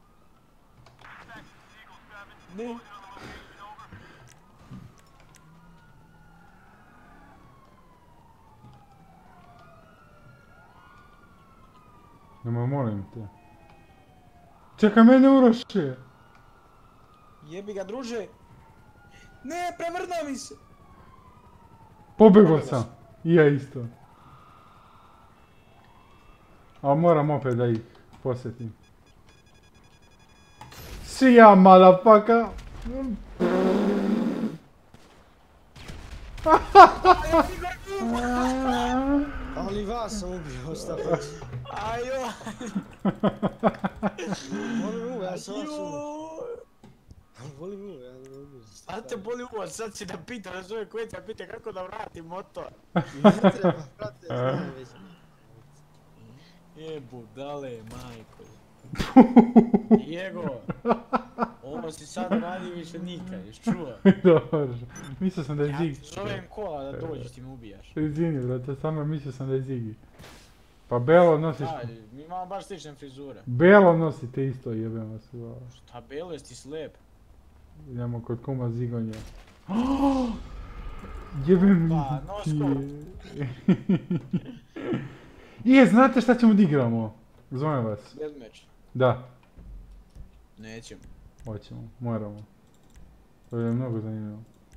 Ne. Nemoj, molim te. Čekaj mene, Uroše! Jebi ga, druže! Ne, prevrnuo mi se! Pobjegao sam. I ja isto. A moram opet da ih posjetim. See ya, motherfucker! Ali Ali vas sam ubio, šta hoćeš? Ajo! Volim uvo, ja sam vas ubio. Volim uvo, ja ne ubio. A te boli uvo, sad si da pita, da zove koji te pita kako da vratim motor. Ne treba, brate, znam već. Budale, majko. Jego, ovo si sad radi više nikad, ješ čuo? Dobro, mislio sam da je Ja Zigi. ti zovem kola da dođeš ti me ubijaš. Izvini, brate, samo mislio sam da je Zigi. Pa Belo nosiš... Ajde, mi imamo baš slične frizure. Belo nosite isto, jebem vas u glavu. Šta belo, jesi ti slep? Idemo kod kuma Zigonja. Jebem Pa, no skoro. Je, znate šta ćemo da igramo? Zovem vas. Bez meč. Da, Nećemo. hoćemo, moramo. To je mnogo zanimljivo.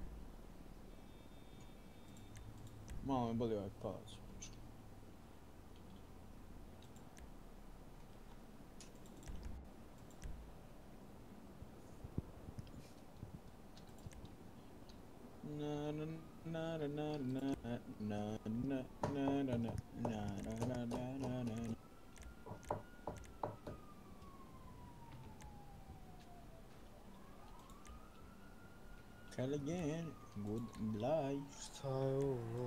Malo me boli ovaj palac. Na na na na na na na na na na na na na na na. Try again, good life. Šta je ovo?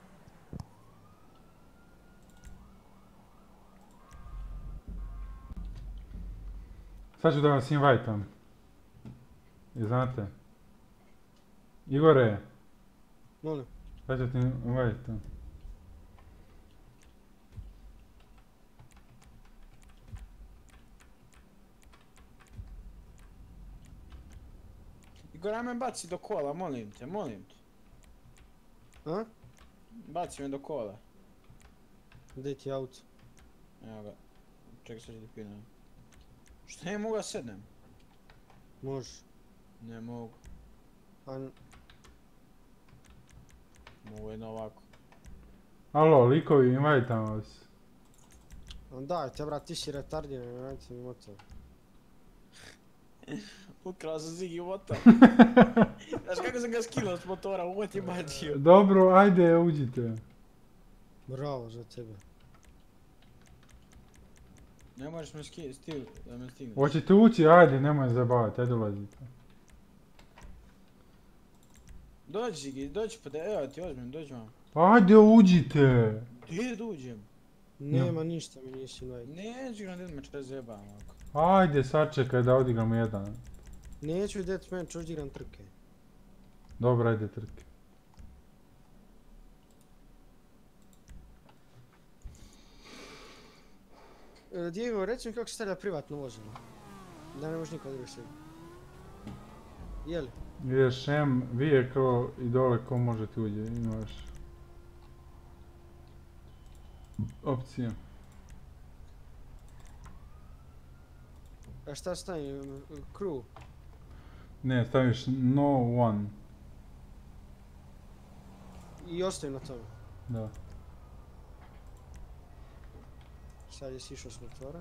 Sad ću da vas invajtam. I znate? Igore, Molim. sad ću ti invajtam. Igor, ajme baci do kola, molim te, molim te. A? Baci me do kola. Gdje ti je auto? Evo ga. Čekaj, sad ću ti pinem. Što ne mogu da sednem? Možeš. Ne mogu. Pa, Mogu jedno ovako. Alo, likovi, invajtam vas. daj te brat, ti si retardiran, vrati mi motor. Ukrao sam Zigi motor. Znaš kako sam ga skinuo s motora, ovo ti bačio. Dobro, ajde, uđite. Bravo za tebe. Ne možeš me da me stigneš. Hoćete ući, ajde, nemoj zabavati, ajde dolazite. Dođi Zigi, dođi pa da, evo ti ozbiljno, dođi vam. Ajde, uđite. Gdje da uđem? Nema ništa mi nisi invite. Neću igram deathmatch, da zjebam ovako. Ajde, sačekaj da odigramo jedan. Neću deathmatch, hoću igram trke. Dobro, ajde, trke. Diego, reci mi kako se stavlja privatno vozilo. Da ne možeš nikad drugi sebi. Jeli? Ideš M, vehicle i dole ko može ti uđe, imaš opcije. A šta stavim? Crew? Ne, staviš no one. I ostavim na tome. Da. Sad je sišao s motora.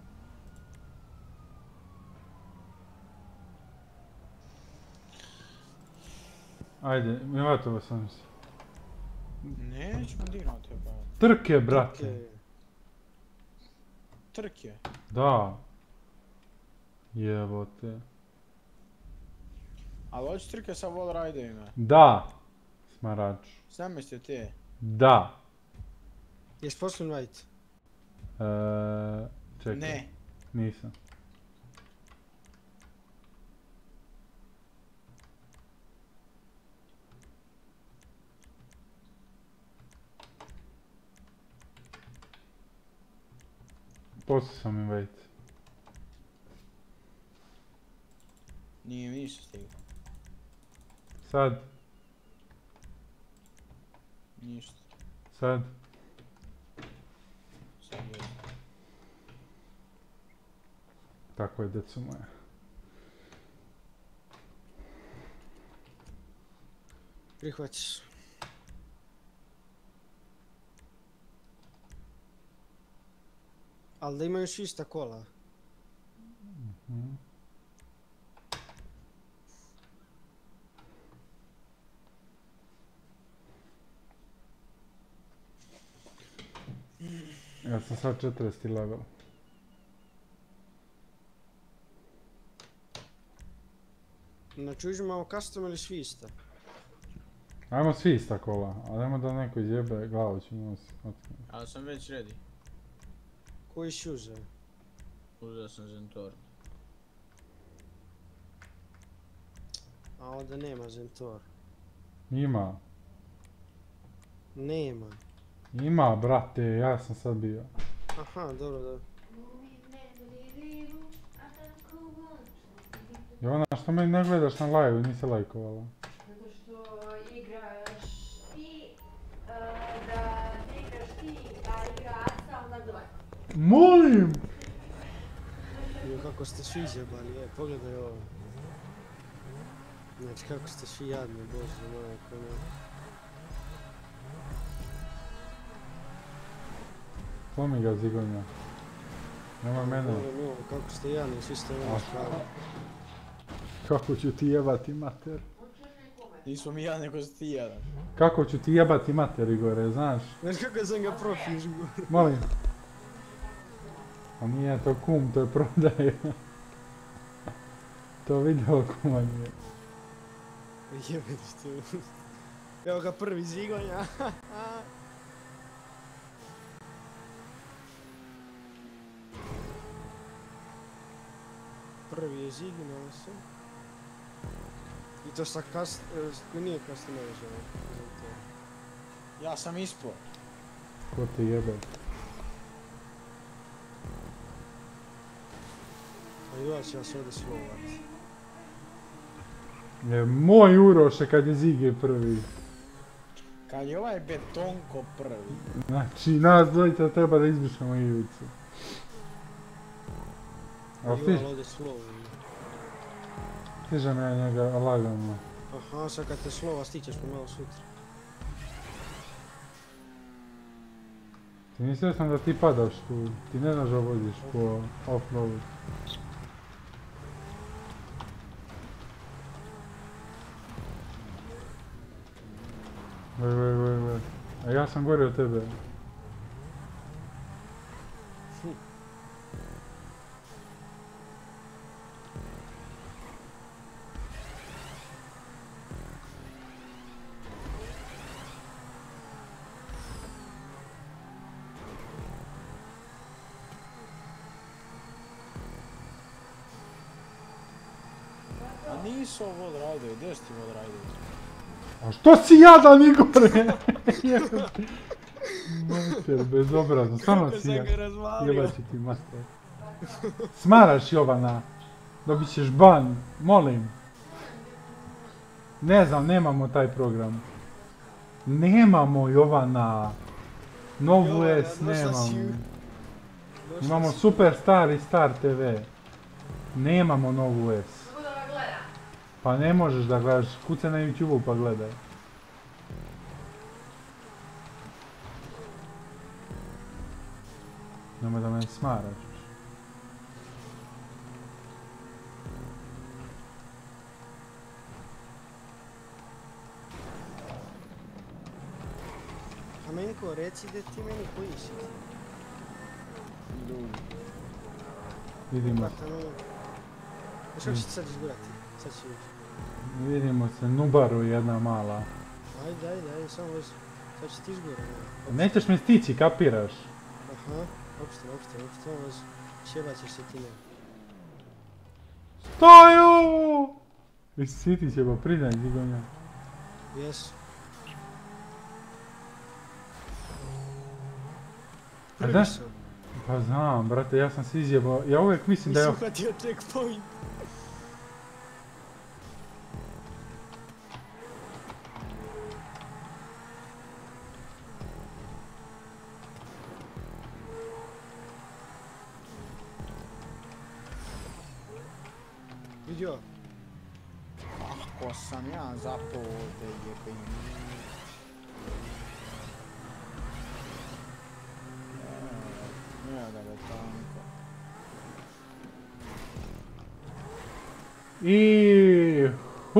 Ajde, invajtovo sam se. Neću me dignuti, pa. Trke, brate. Trke. Trke. Da. Jebote. Ali hoću trke sa wall rideovima. Da. Smarač. Zamislite te. Da. Jes poslao invite? Čekaj. Ne. Nisam. Poslao sam invite. Nije mi ništa stigao. Sad. Ništa. Sad. Sad je. Tako je, deco moja. Prihvaćiš. Ali da imaju još ista kola. Ja sam sad 40. level. Znači uzimamo custom ili svi ista? Ajmo svi ista kola, ali ajmo da neko izjebe, glavu ćemo otkriti. Ali sam već ready. Koji si uzeo? Uzeo sam Zentor. A onda nema Zentor. Ima. Nema. Ima, brate, ja sam sad bio. Aha, dobro, dobro. Jovana, što me ne gledaš na live, nisi lajkovala? Zato što igraš ti, da ne igraš ti, a igra Arsa, onda bi lajko. Molim! Jo, kako ste svi izjebali, pogledaj ovo. Znači, kako ste svi jadni, bože moj, Slomi ga zigonja. Nema mene. Kako ste jadni, svi ste ono škali. Kako ću ti jebati mater? Nismo mi ja, nego si ti jedan. Kako ću ti jebati mater, Igore, znaš? Znaš kako sam ga profil žgu? Molim. A nije to kum, to je prodaja. To video kumanje. Jebeć tu. Evo ga prvi zigonja. Prvi je zignao se. I to sa nije customizer. Ja sam ispod. Ko te jebe? A i vas ja se ovdje slovat. Moj Uroše kad je Zige prvi. Kad je ovaj betonko prvi. Znači, nas dvojica treba da izbrišemo Ivicu. Ali I ovdje slovo. stižem ja njega lagano. Aha, sad kad te slova stićeš po malo sutra. Ti mislio sam da ti padaš tu, ti ne znaš da voziš po off-roadu. Vaj. A ja sam gore od tebe. A nisu ovo odrajdovi, gdje su ti odrajdovi? A što si jadan, Igore? Mater, bezobrazno, stvarno si jadan. Jebat će ti master. Smaraš, Jovana. Dobit ćeš ban, molim. Ne znam, nemamo taj program. Nemamo, Jovana. Novu S nemamo. Imamo Superstar i Star TV. Nemamo novu S. Pa ne možeš da gledaš, kucaj na YouTube-u pa gledaj. Nemoj da me smaraš. Kamenko, reci da ti meni koji si. Vidimo se. Znaš kako će ti sad izgurati? Sad će ući. Vidimo se, Nubaru jedna mala. Ajde, samo već. Sad će ti izgurati. Nećeš me stići, kapiraš? Aha, opšte, samo već. Šebat ćeš se ti ne. Staju! Siti će pa priznaj, Zigonja. Jesu. A Prvi znaš- sam. Pa znam, brate, ja sam se izjebao. Ja uvijek mislim da je... Nisam uhvatio checkpoint. Vidio? Ako sam ja zapao ovdje jebim. Nema da betonko. I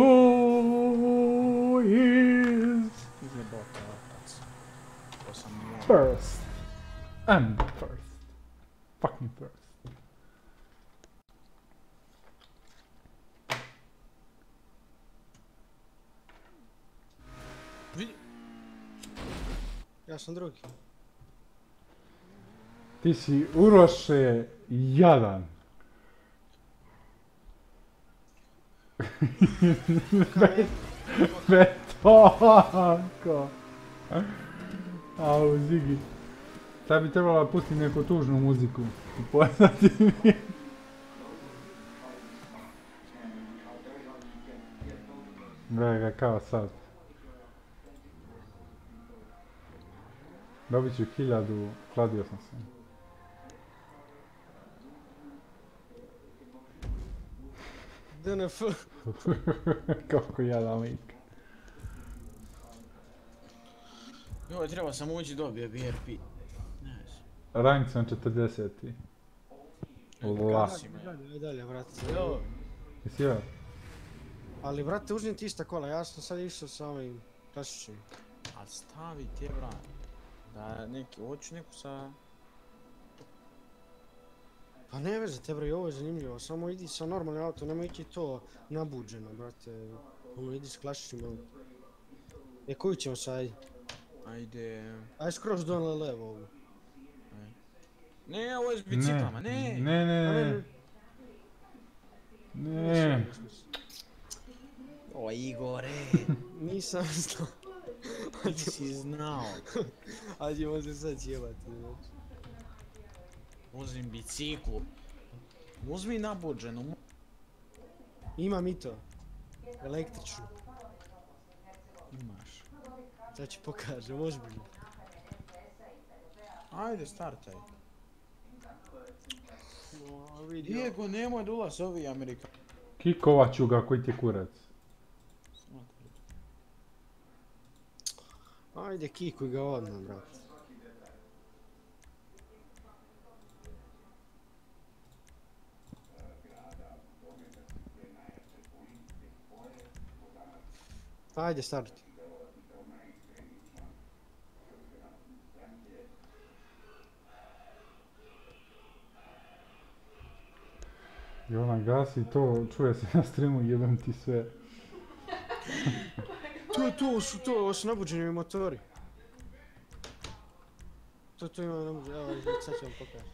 who is Jebote otac. Ko sam ja. first? And first. fucking first. Vidi. Ja sam drugi. Ti si Uroše jadan. Betonko. Au, Zigi. Sad bi trebala pustiti neku tužnu muziku. I poznati mi. Gledaj ga kao sad. Dobit ću 1000, kladio sam se. DNF. Kako jadan lik. Joj, treba sam ući dobio BRP. Ne znam. Rank sam 40. La. Dalje, dalje, brate. Jo, Jesi ja? Ali, brate, uzmi ti ista kola, ja sam sad išao sa ovim klasičnim. a stavi ti brat. Da neki, hoću neku sa... Pa ne veze te bre, ovo je zanimljivo, samo idi sa normalnim autom, nemoj ići to nabuđeno, brate. Ono, idi s klasičnim autom. Koju ćemo sad? Ajde... Aj skroz donle levo ovu. Ne, ovo je s biciklama, ne! Ne. O, Igore, Nisam znao. si znao. Ajde, se sad jebati, znači. Vozim biciklu. Uzmi nabuđenu. Imam i to. Električnu. Imaš. Sad ću pokažem, ozbiljno. Ajde, startaj. Vidio. Diego, nemoj da ulazi ovi Amerikani. Kikovat ću ga, koji ti je kurac. Ajde, kikuj ga odmah, brate. Ajde, start. I ona gasi to, čuje se na streamu, jebem ti sve. To su nabuđeni motori. To ima nabuđeni, evo, sad ću vam pokažem.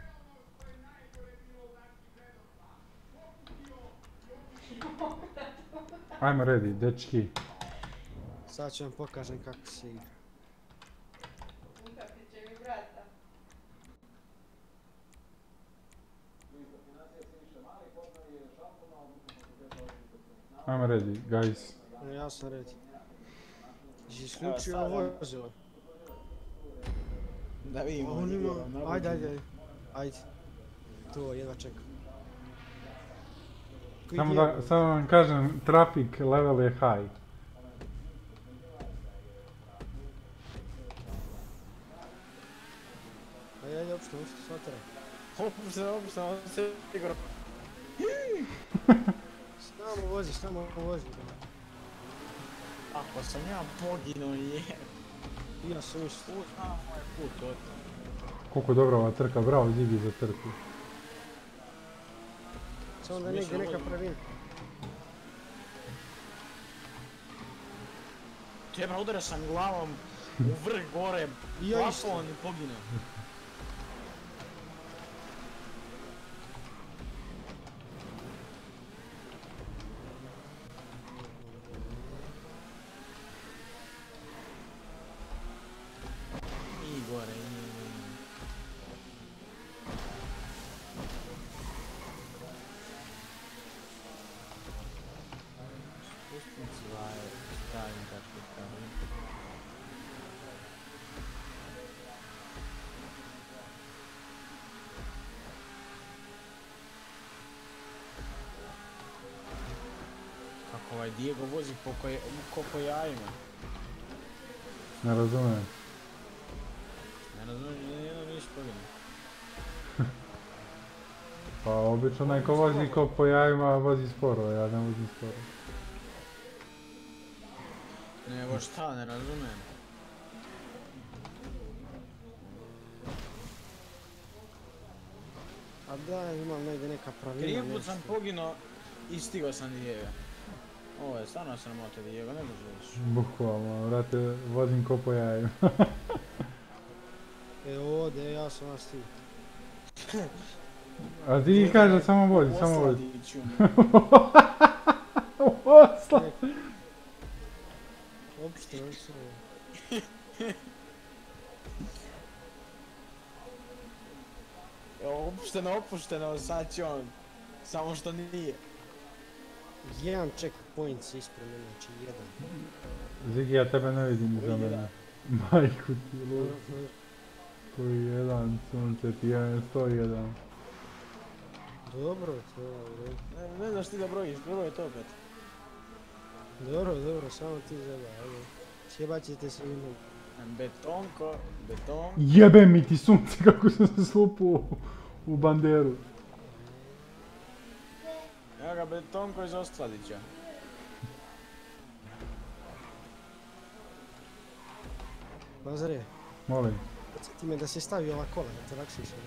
Ajmo ready, dečki. Sad ću vam pokažem kako se igra. Uhapit će mi brata. Ajmo ready, guys. Ja sam ready. Jesi isključio ovo vozilo? Da vidimo. On ima... Ajde. To, jedva čekam. Samo vam kažem, traffic level je high. Ajde, uopšte, svatara. Uopšte, on se igra. Samo vozi. Ako sam ja poginuo, je. Ja sam isto. Znam moj put, od. Koliko je dobra ova trka, bravo Zigi za trku. Samo da negdje neka pravina. Tebra, udario sam glavom u vrh gore, Ja isto. plafon i poginuo. Igore, Spustim svoje, stavim tako stavim. Kako ovaj Diego vozi po jajima. Ne razumijem. Ne razumijem, nijedno nisi poginuo. Pa obično neko vozi ko po jajima vozi sporo, ja ne vozim sporo. Nego šta, ne razumijem. A da, imam negdje neka pravila. Krivi put nešto. sam poginuo i stigao sam Diego. Ovo je stvarno sramota Diego, ne može više. Bukvalno, vrate, vozim ko po jaju. E ovdje, ja sam vas ti. A ti kaže samo vozi, samo vozi. Osladiću. Osla! Uopšte ne sam. Opušteno, sad će on. Samo što nije. Jedan checkpoint se ispred mene, znači jedan. Zigi, ja tebe ne vidim iza mene. Majku ti, lud. Koji jedan, sunce ti, jedan, 101. Dobro, to je dobro. Ne znaš ti da brojiš, broj je to opet. Dobro, samo ti zeba, ajde. Sjebat ćete se vinom. Betonko, beton. Jebe mi ti sunce kako sam se slupao u banderu. Evo ga betonko iz Ostladića. Lazare, Molim. podsjeti me da se stavi ova kola, da te lakše išao.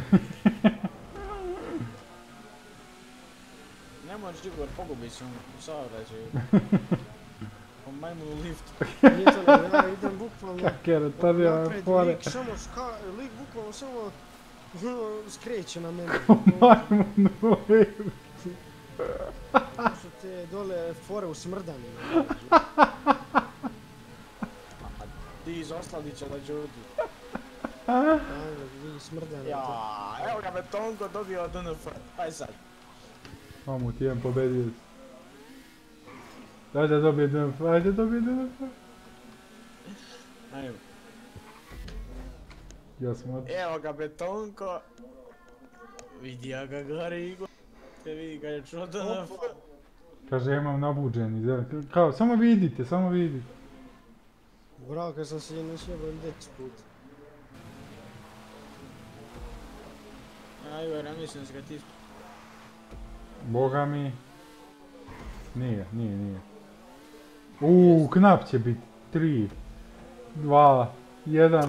Ne možeš Igor, pogubi se u saobraćaju. Po majmunu liftu. Nije to nego, ja idem bukvalno Kakere, tada je napred, fore. lik bukvalno samo skreće na mene. Majmunu lift. To su te dole fore u smrdani. Ti iz Ostladića da ćuti. Ajde, vi smrdani. Ja, evo ga betonko dobio od DNF. Aj sad. Mamu ti jedan pobedio si. Ajde dobije DNF, ajde dobije DNF. Ajmo. Ja sam od... Evo ga betonko. Vidi ja ga gari Igor. Te vidi ga je čuo DNF. Kaže, ja imam nabuđeni, kao, samo vidite, samo vidite. Bravo, kad sam se jedno sjebao 10 put. A Igor, ja mislim da si ga ti... Boga mi... Nije. Knap će biti. 3, 2, 1.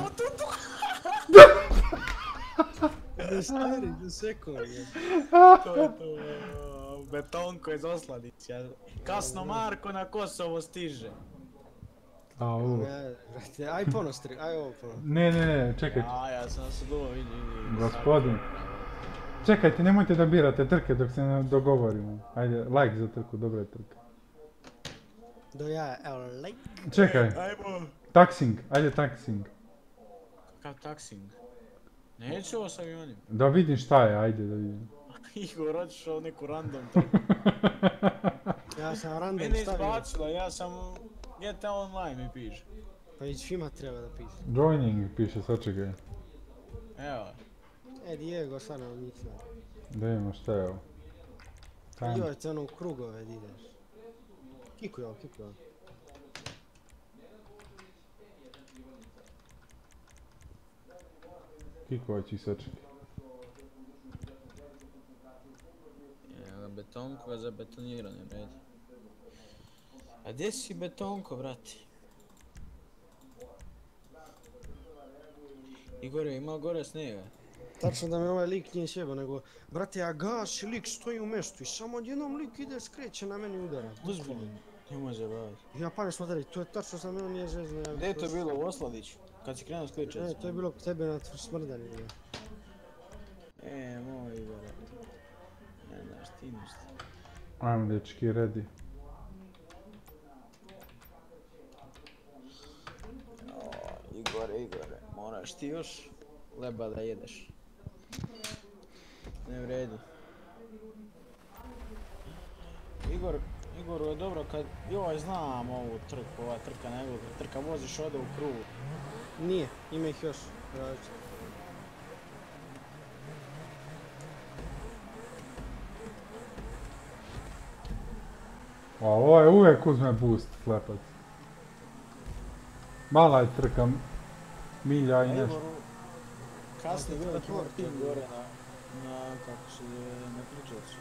Stari, da sekao je. To je to. Betonko iz Osladića. Kasno Marko na Kosovo stiže. Au. Brate, aj ponostri, aj ovo pono. Ne, čekajte. A ja sam se duo vidi. Gospodin. Čekajte, nemojte da birate trke dok se ne dogovorimo. Ajde, like za trku, dobra je trka. Do ja, evo, like. Čekaj, Ajmo. taksing, ajde taksing. Kakav taksing? Neću ovo s avionim. Da vidim šta je, ajde da vidim. Igor, otišao neku random trku. Ja sam random Mene stavio. izbacilo, ja sam GTA Online mi piše. Pa i svima treba da piše. Joining piše, sačekaj. Evo. Diego, stvarno njih zna. Da vidimo šta je ovo. Joj, te ono u krugove di ideš. Kikuj ovo. Kikovaći sačekaj. Evo betonko za betoniranje, red. A gdje si betonko, brati? Igore, ima gore snijega. Tačno da me ovaj lik nije sjebao, nego, brate, ja gas i lik stoji u mjestu i samo odjednom lik ide, skreće na meni i udara. Uzbiljno, nemoj zabaviti. Ja pamet smatari, to je tačno za mene nije zvezno. Gdje je to bilo, u Osladiću? Kad si krenuo skličati? Ne, to je bilo kod tebe na smrdani. Moj Igore. Ne znaš ti ništa. Ajmo dečki, ready. Igore, moraš ti još leba da jedeš. Ne vredi. Igoru je dobro kad, joj znam ovu trku, ova trka nego trka voziš ovdje u krugu. Nije, ima ih još. A ovo je uvijek uzme boost, slepac. Mala je trka, milja i nešto. Kasnije veliki Martin gore na kako se je, na Kričevcu.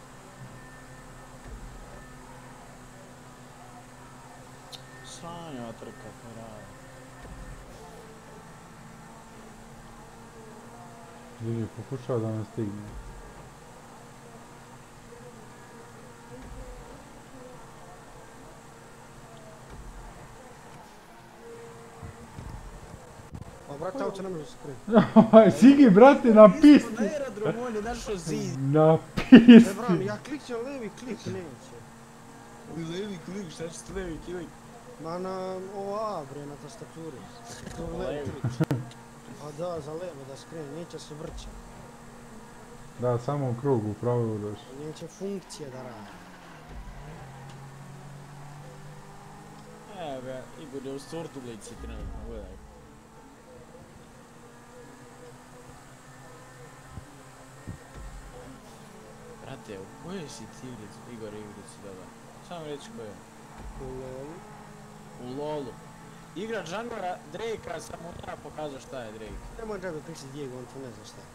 Sranja trka, to radi. Vidi, pokušao da me stigne. A brate, auto ne može se krenuti. Sigi, brate, na Na pisti! aerodromu on je našao zid. Na pisti! Bram, ja klikćem levi klik, neće. Levi klik, šta će ti levi klik? Ma na ovo A bre, na tastaturi. To levi Levi. klik. Pa da, za levo da skrene, neće se vrća. Da, samo u krugu, u pravu udaš. Neće funkcije da radi. Evo ga, Igor je u sortulici trenutno, gledaj. Brate, u kojoj si ti igrici, Igor igrici dobar? Samo reći ko je. U lolu. U LoLu. Igra Džangora Drakea, samo ja pokazao šta je Drake. Nemoj džabe klikći Diego, on to ne zna šta je.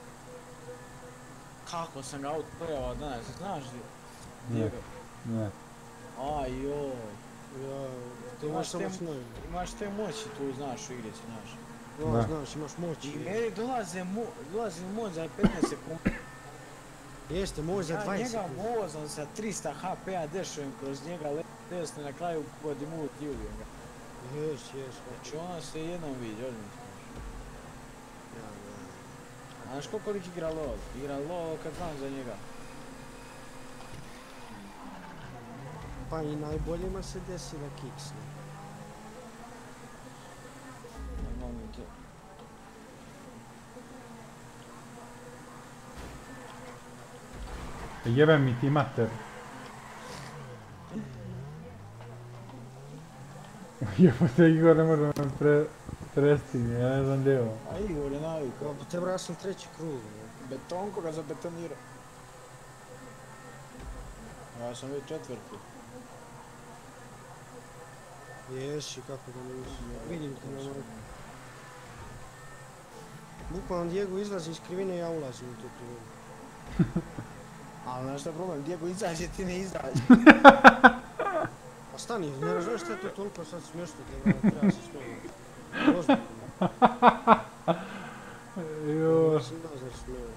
Kako sam ga outplayao danas, znaš li? Ne. Diego. Ne. Aj joj. Ja, to Imaš imaš samo te- s novim. Imaš te moći tu, znaš, u igrici, znaš. Ja, Da. znaš, imaš moć. I meni dolazi moć za 15 sekundi. Jeste, moć za Ja 20 njega sekundi. vozam sa 300 HP-a, dešujem kroz njega desno, na kraju vodim ult i ubijem ga. Jes. Znači ono se jednom vidi, ozbiljno. Ja. Znaš koliko lik igra LoL? Igra LoL kad znam za njega. Pa i najboljima se desi da kiksne. Molim te. Jebe mi ti mater. Jebote, Igor ne može me prestigne, ja ne znam gdje je on. A Igor je navikao. Pa te ja sam treći krug. Ne? Betonko ga zabetonirao. Ja sam već četvrti. Jesi, kako da ne mislim. Vidim te na nogu. Bukvalno Diego izlazi iz krivine i ja ulazim u tu krivinu. Ali znaš šta je problem, Diego izađe, ti ne izađe. Pa stani, ne razumiješ što je to toliko sad smiješno da treba se smijeti. Ozbiljno. Jo. Mislim da se smijeti.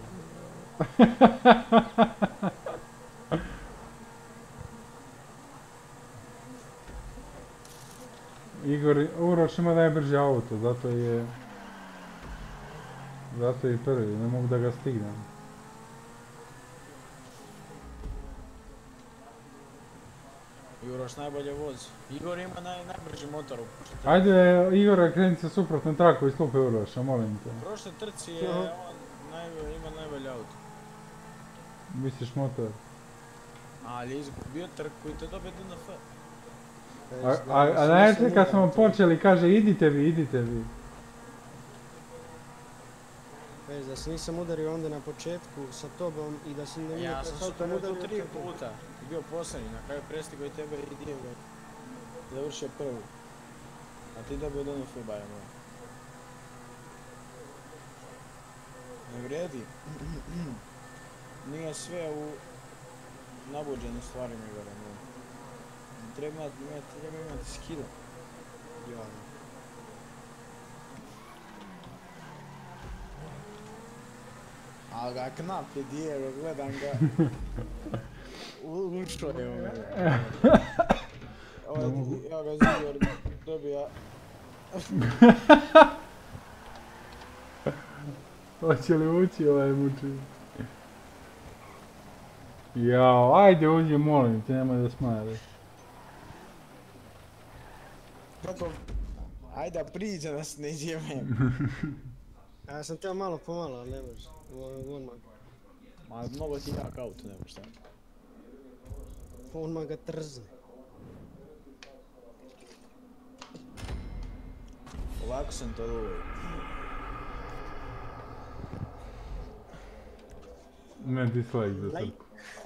Igor, Uroš ima najbrži auto, zato je... Zato je i prvi, ne mogu da ga stignem. Juroš najbolje vozi. Igor ima najbrži motor u prošloj trci. Ajde, Igora, kreni se suprotno traku i skupi Uroša, molim te. U prošloj trci je Aha. on ima najbolji auto. Misliš motor? Ali je izgubio trku i to dobio DNF. A najče kad smo počeli kaže idite vi. Već da se nisam udario onda na početku sa tobom i da si ne Ja pred sam se autom tu udario 3 tebe. puta. I bio posljednji, na kraju prestigao i tebe i Diego. Završio prvi. A ti dobio DNF barem. Ne vredi. Nije sve u nabuđenim stvarima Igora. Treba imati skill. Ja. A ga knap je Diego, gledam ga. Ušao je on. Evo ga Zigor dobija. Hoće li ući ovaj muči? Jao, ajde uđi molim te, nemoj da smaraš. Kako? Ajde priđe nas ne izjeme. Ja sam teo malo pomalo, ali ne može. Odmah. Ma mnogo ti jak auto, nema šta. Odmah ga trzne. Ovako sam to uvijek. Ne, dislike za Like. trku.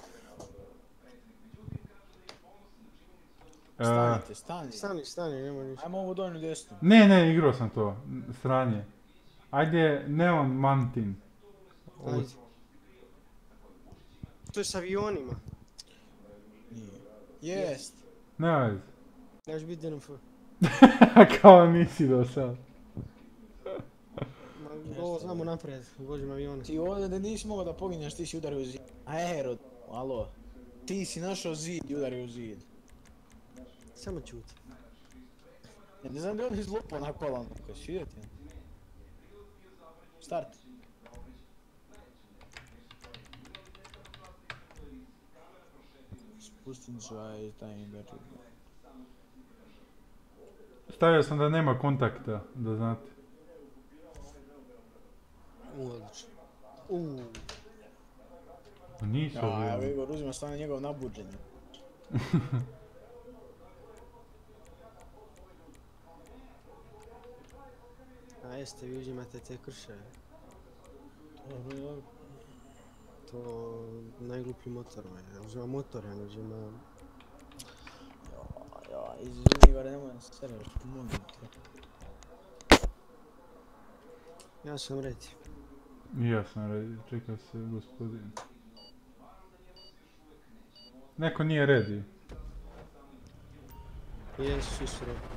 Stani, nemoj ništa. Ajmo ovu donju desnu. Ne, igrao sam to, sranje. Ajde, Neon Mantin. Ajde. To je s avionima. Nije. Jest. Ne vezi. Neće biti DNF. Kao nisi do sad. Ovo Samo naprijed, vođim avione. Ti ovdje da nisi mogao da poginješ, ti si udario u zid. Aero, alo. Ti si našao zid i udario u zid. Samo čuti. Ja ne znam da je on izlupao na kolanu, kaj si vidio ti? Start. Spustim svoj tajim battery. Stavio sam da nema kontakta, da znate. Odlično. Nisu Ja, evo avioni. Igor uzima stvarno njegov nabuđenje. A jeste, vi uzimate te krševe. To najgluplji motor, ja uzimam motor, ja ne uzimam... Ja, izvini Igor, nemoj da se sereš, molim te. Ja sam reći. I ja sam ready, čeka se gospodin. Neko nije ready. Jesu, svi su reći.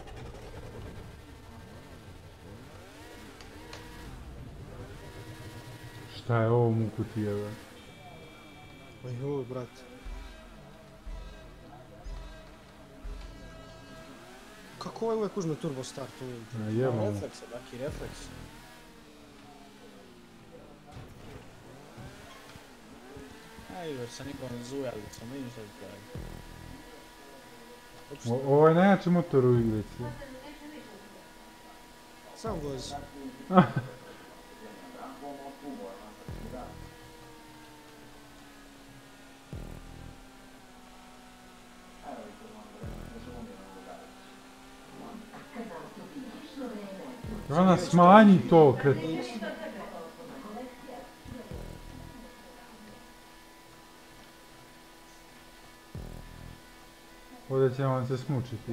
Šta je ovo mu kutijeva? Pa joj, brate. Kako ovaj uvijek uzme turbo start u njim? Jebamo. Refleks, baki refleks. A Igor sa nekom zujalicom, vidim što ti pravi. Ovo je najjači motor u igrici. Sam vozi. Ona smanji to, Ovdje će vam se smučiti.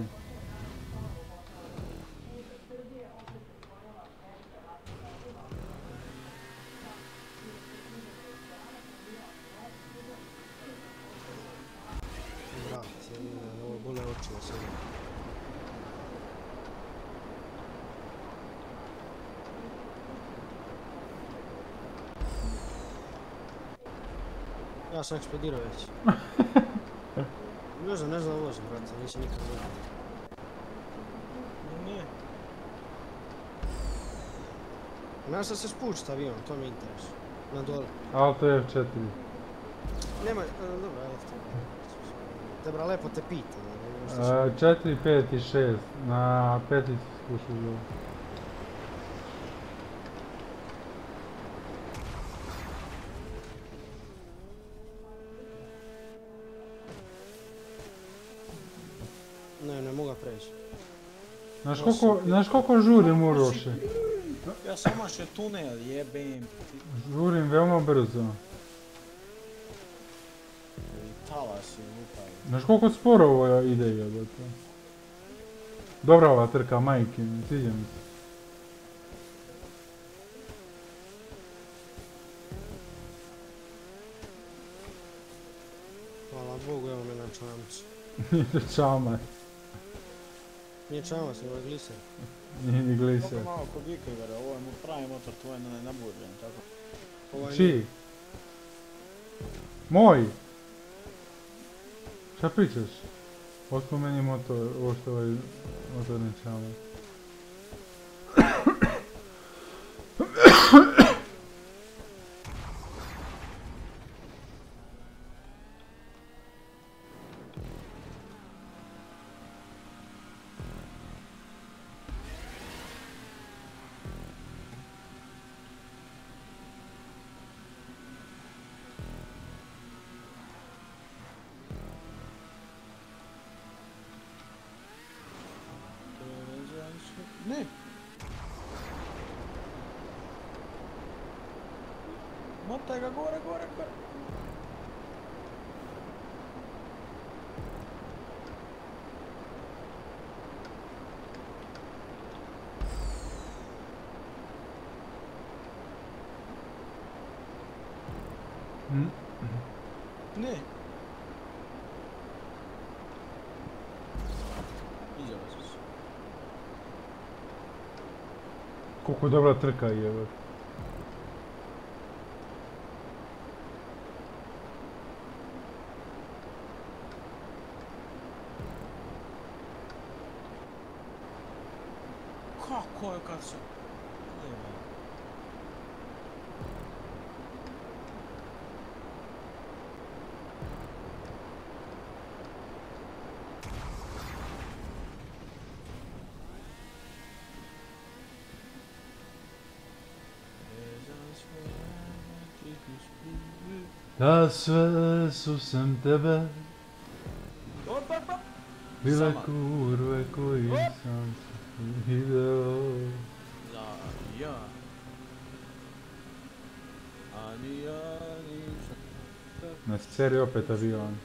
Brate, ovo bole oči na sebi. Ja sam eksplodirao već. Ne znam da vozim, brate, nisam nikad vozio. Nije. Znaš da se spušta avion, to me interesuje. Na dole. Alto F4. Nema, dobro, evo to. Dobra, lepo te pita. 4, 5 i 6. Na petici skušu dole. Ne mogu preći. Znaš koliko žurim u Roše? Ja sam mašio tunel, jebem. Žurim veoma brzo. I talas je lupaju. Znaš koliko sporo ovo ide jebate? Dobra ova trka, majke mi, sviđa mi se. Hvala Bogu, evo me na čamac. Nije čamac, Nije čamac, ovo je gliser. nije ni Koliko gliser. malo kubika Igora, ovo je mu pravi motor, tvoj je nabuđen, tako? Ovaj Čiji? Moj? Šta pričaš? Otko meni motor, ovo što ovaj motorni čamac. Ne. Motaj ga gore, gore, gore. Ne. Iđemo se. Koliko dobra trka je. Kako je kad su... Jebe. Da sve su sem tebe bile Sama. kurve koji sam video. Da, ja. Ali ja nisam... Na sceri opet avion.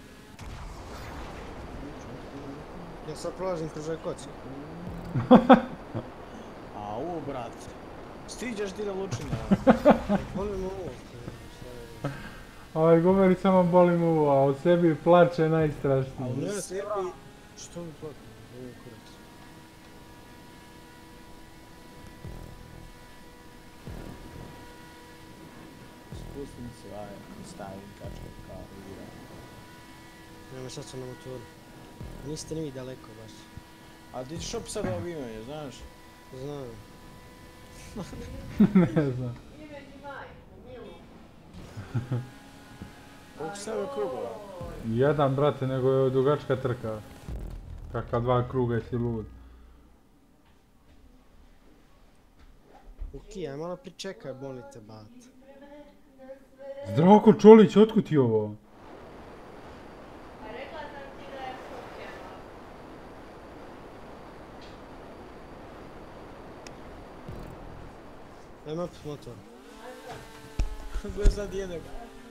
Ja sad prolazim kroz ovaj koci. Au, brat. Stiđeš ti da lučina. Volim ovo. Ovaj govori samo boli mu uvo, a u sebi plače najstrašnije. Ne, sebi... Što mi plati? Ovo je kurac. Spustim se, aj, stavim kačke kao igra. Nema, sad sam na motoru. Niste ni vi daleko baš. A ti ćeš opet sad ovimanje, znaš? Znam. Ne znam. Ime ti majku, Milu. Koliko sebe krugova? Jedan, brate, nego je dugačka trka. Kakva dva kruga si lud. Uki, aj malo pričekaj, boli te bat. Zdravko Čolić, otkud ti ovo? A rekla sam ti da je slučajno. Ajmo opet motor. Gle sad jedem.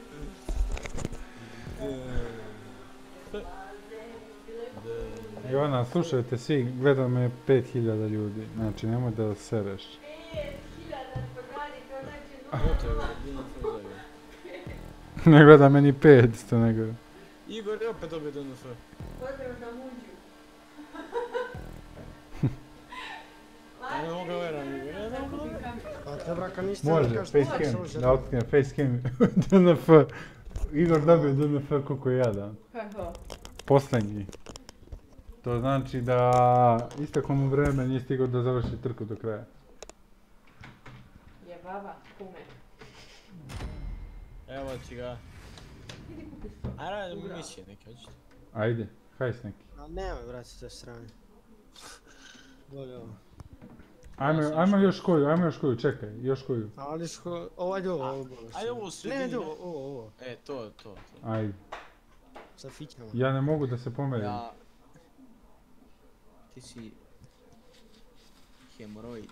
Ivana, slušajte svi, gleda me 5000 ljudi, znači nemoj da sereš. 5000 pogledaj, to znači nula. Evo te, Dino Fuzavi. Ne gleda meni 500, nego... Igor je opet dobio DNF. Pozdrav za Munđu. Ja ne mogu veram, Igor, ja ne mogu veram. Pa te braka niste Može, da kažete facecam, da otkrijem facecam DNF. Igor dobio DNF koliko je jadan. Kako? Posljednji. To znači da isteklo mu vreme, nije stigao da završi trku do kraja. Je baba, kume. Evo ti ga. Idi kupi sto. Ajde, radimo misije neke, hoćete? Ajde, hajs neki. A nemoj brati s te strane. Bolje ovo. Ajmo još koju, čekaj, još koju. Ali što, ovo ajde ovo bolje. Ajde ovo u Ne, sredini. ajde ovo. E, to. Ajde. Sa fićama. Ja ne mogu da se pomerim. Ja... Ti si... Hemoroid.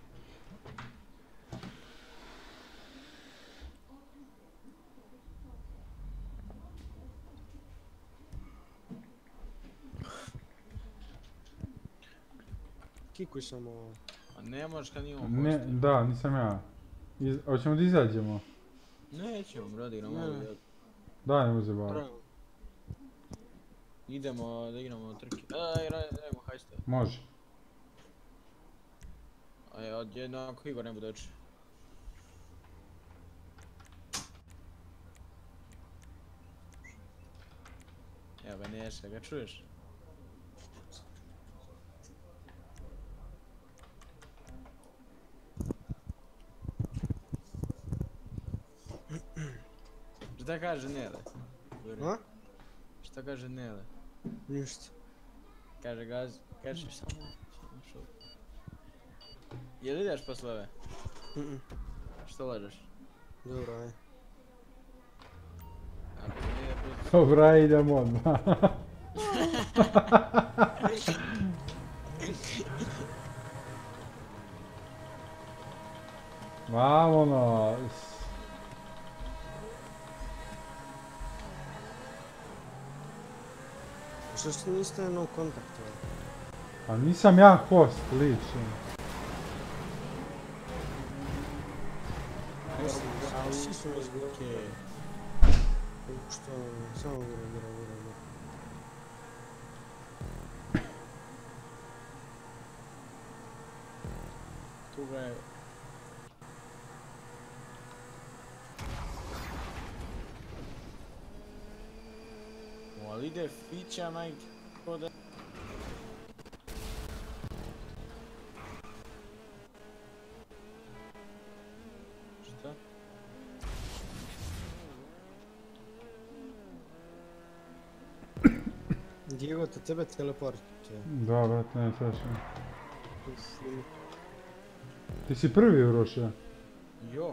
Kikuj samo ovo. A ne možeš kad imamo Ne, goste. da, nisam ja. Hoćemo da izađemo? Nećemo, bradi, igramo Ne. ovo djel. Daj mu zabaviti. Bravo. Idemo da igramo trke. Radimo hajste. Može. Odjedno ako Igor ne bude doći. Evo ga Neša, ga čuješ? Šta kaže Nele? A? Šta kaže Nele? Ništa. Kaže Gaz, kažeš samo što? Jel ideš posle ove? Što lažeš? Dobro, aj. Ako ne ide posle... Dobra, idemo odmah. Vamonos. Što ste niste no kontaktu? Pa nisam ja host, lično. Svi su me izgledali. Što, samo gura. Tu ga je... Ali ide fića majke, ko da... Diego, te tebe teleportuje. Da, brate, ne traši. Uf, ima. Ti si prvi Uroše. Jok.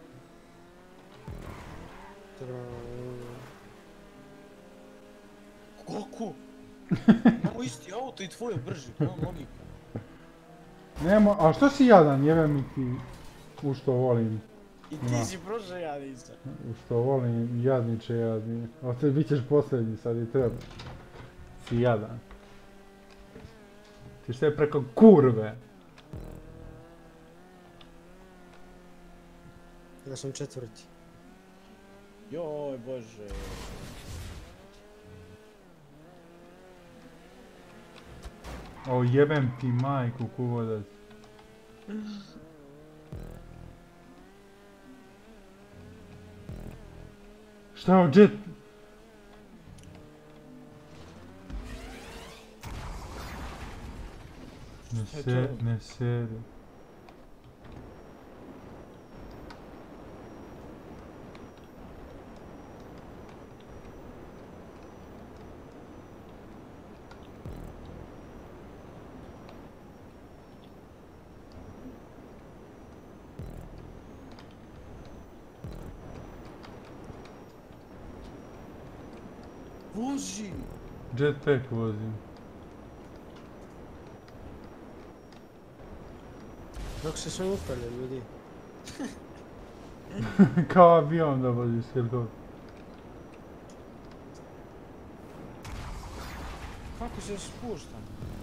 Kako? Imamo isti auto i tvoj je brži, kojom logika? Nemo, a što si jadan, jebe mi ti u što volim. I Da. ti si prošao, ja nisam. U što volim, jadniče jadni. Ote, bit ćeš posljednji, sad i treba. Si jadan. Ti sve preko kurve. Ja sam četvrti. Joj, bože. O, jebem ti majku kuvodac. Šta o jet? Ne sede. Vozi! Jetpack vozim. Dok se sve upravlja, ljudi. Kao avion da voziš helikopter. Kako se spuštam?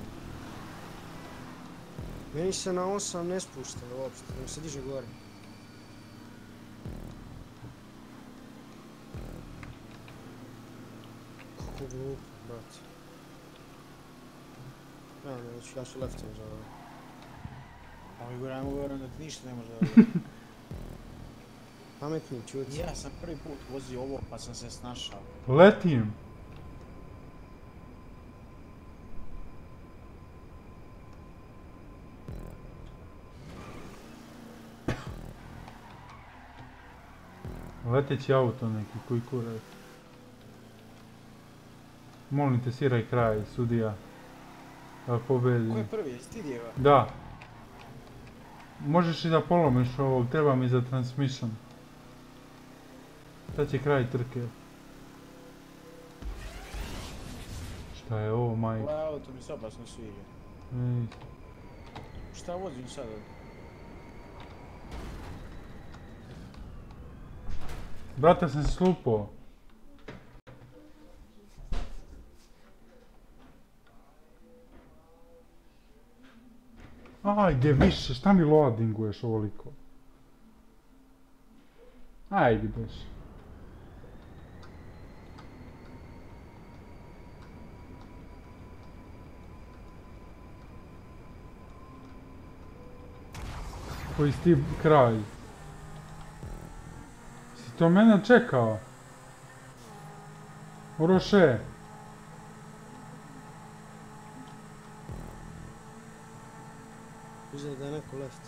Meni se na 8 ne spušta uopšte, nego se diže gore. Kako glupo, brate. Ja ću leftom za ovo. Pa Igor, ajmo govorim da ti ništa ne može da Pametni, čuti. Ja sam prvi put vozio ovo pa sam se snašao. Letim. Leteći auto neki, koji kurac. Molim te, siraj kraj, sudija. Da pobedi. Ko je prvi, jesi ti Diego? Da. Možeš i da polomiš ovog, treba mi za transmission. Sad će kraj trke. Šta je ovo, majke? Ovaj auto mi se opasno sviđa. Ej, Šta vozim sada? brate, sam se slupao. Ajde više, šta mi loadinguješ ovoliko? Ajde beš. Koji si ti kraj? Si to mene čekao? Uroše. Izgleda da je neko left.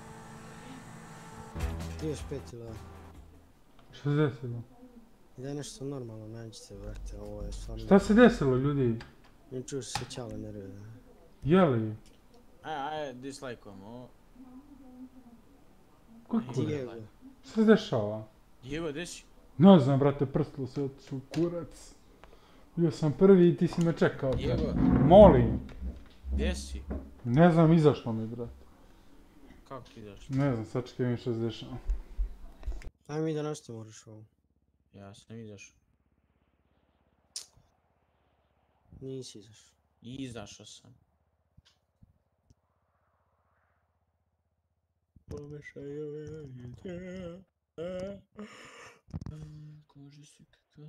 35 ili da. Šta se desilo? I da je nešto normalno, nađite, brate, ovo je stvarno... Šta se desilo, ljudi? Ne čuješ se ćale nervira. Jeli? Aj, dislike-om ovo. Kako? Diego. Šta se dešava? Diego, gdje si? Ne znam, brate, prstilo se otišao u kurac. Bio sam prvi i ti si me čekao. Diego. Molim. Gdje si? Ne znam, izašlo mi, brate. Kako ti ideš? Ne znam, sad čekaj mi što se dešava. Ajme mi da našto moraš ovo. Ja sam izašao. Nisi izašao. Izašao sam. Pomešaj ove jajete. Koži si kakav.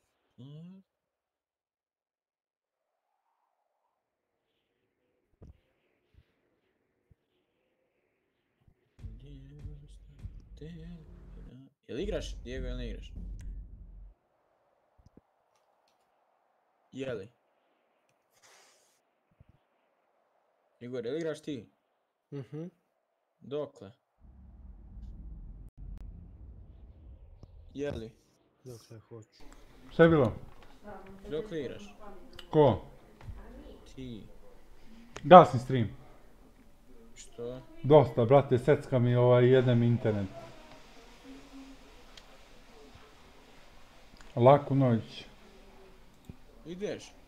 Jel igraš, Diego, jel ne igraš? Jeli? Igor, jel igraš ti? Mhm. Dokle? Jeli? Dokle hoću. Šta je bilo? Dokle igraš? Ko? Ti. Gasni stream. Što? Dosta, brate, secka mi jedem internet. Laku noć. Ideš?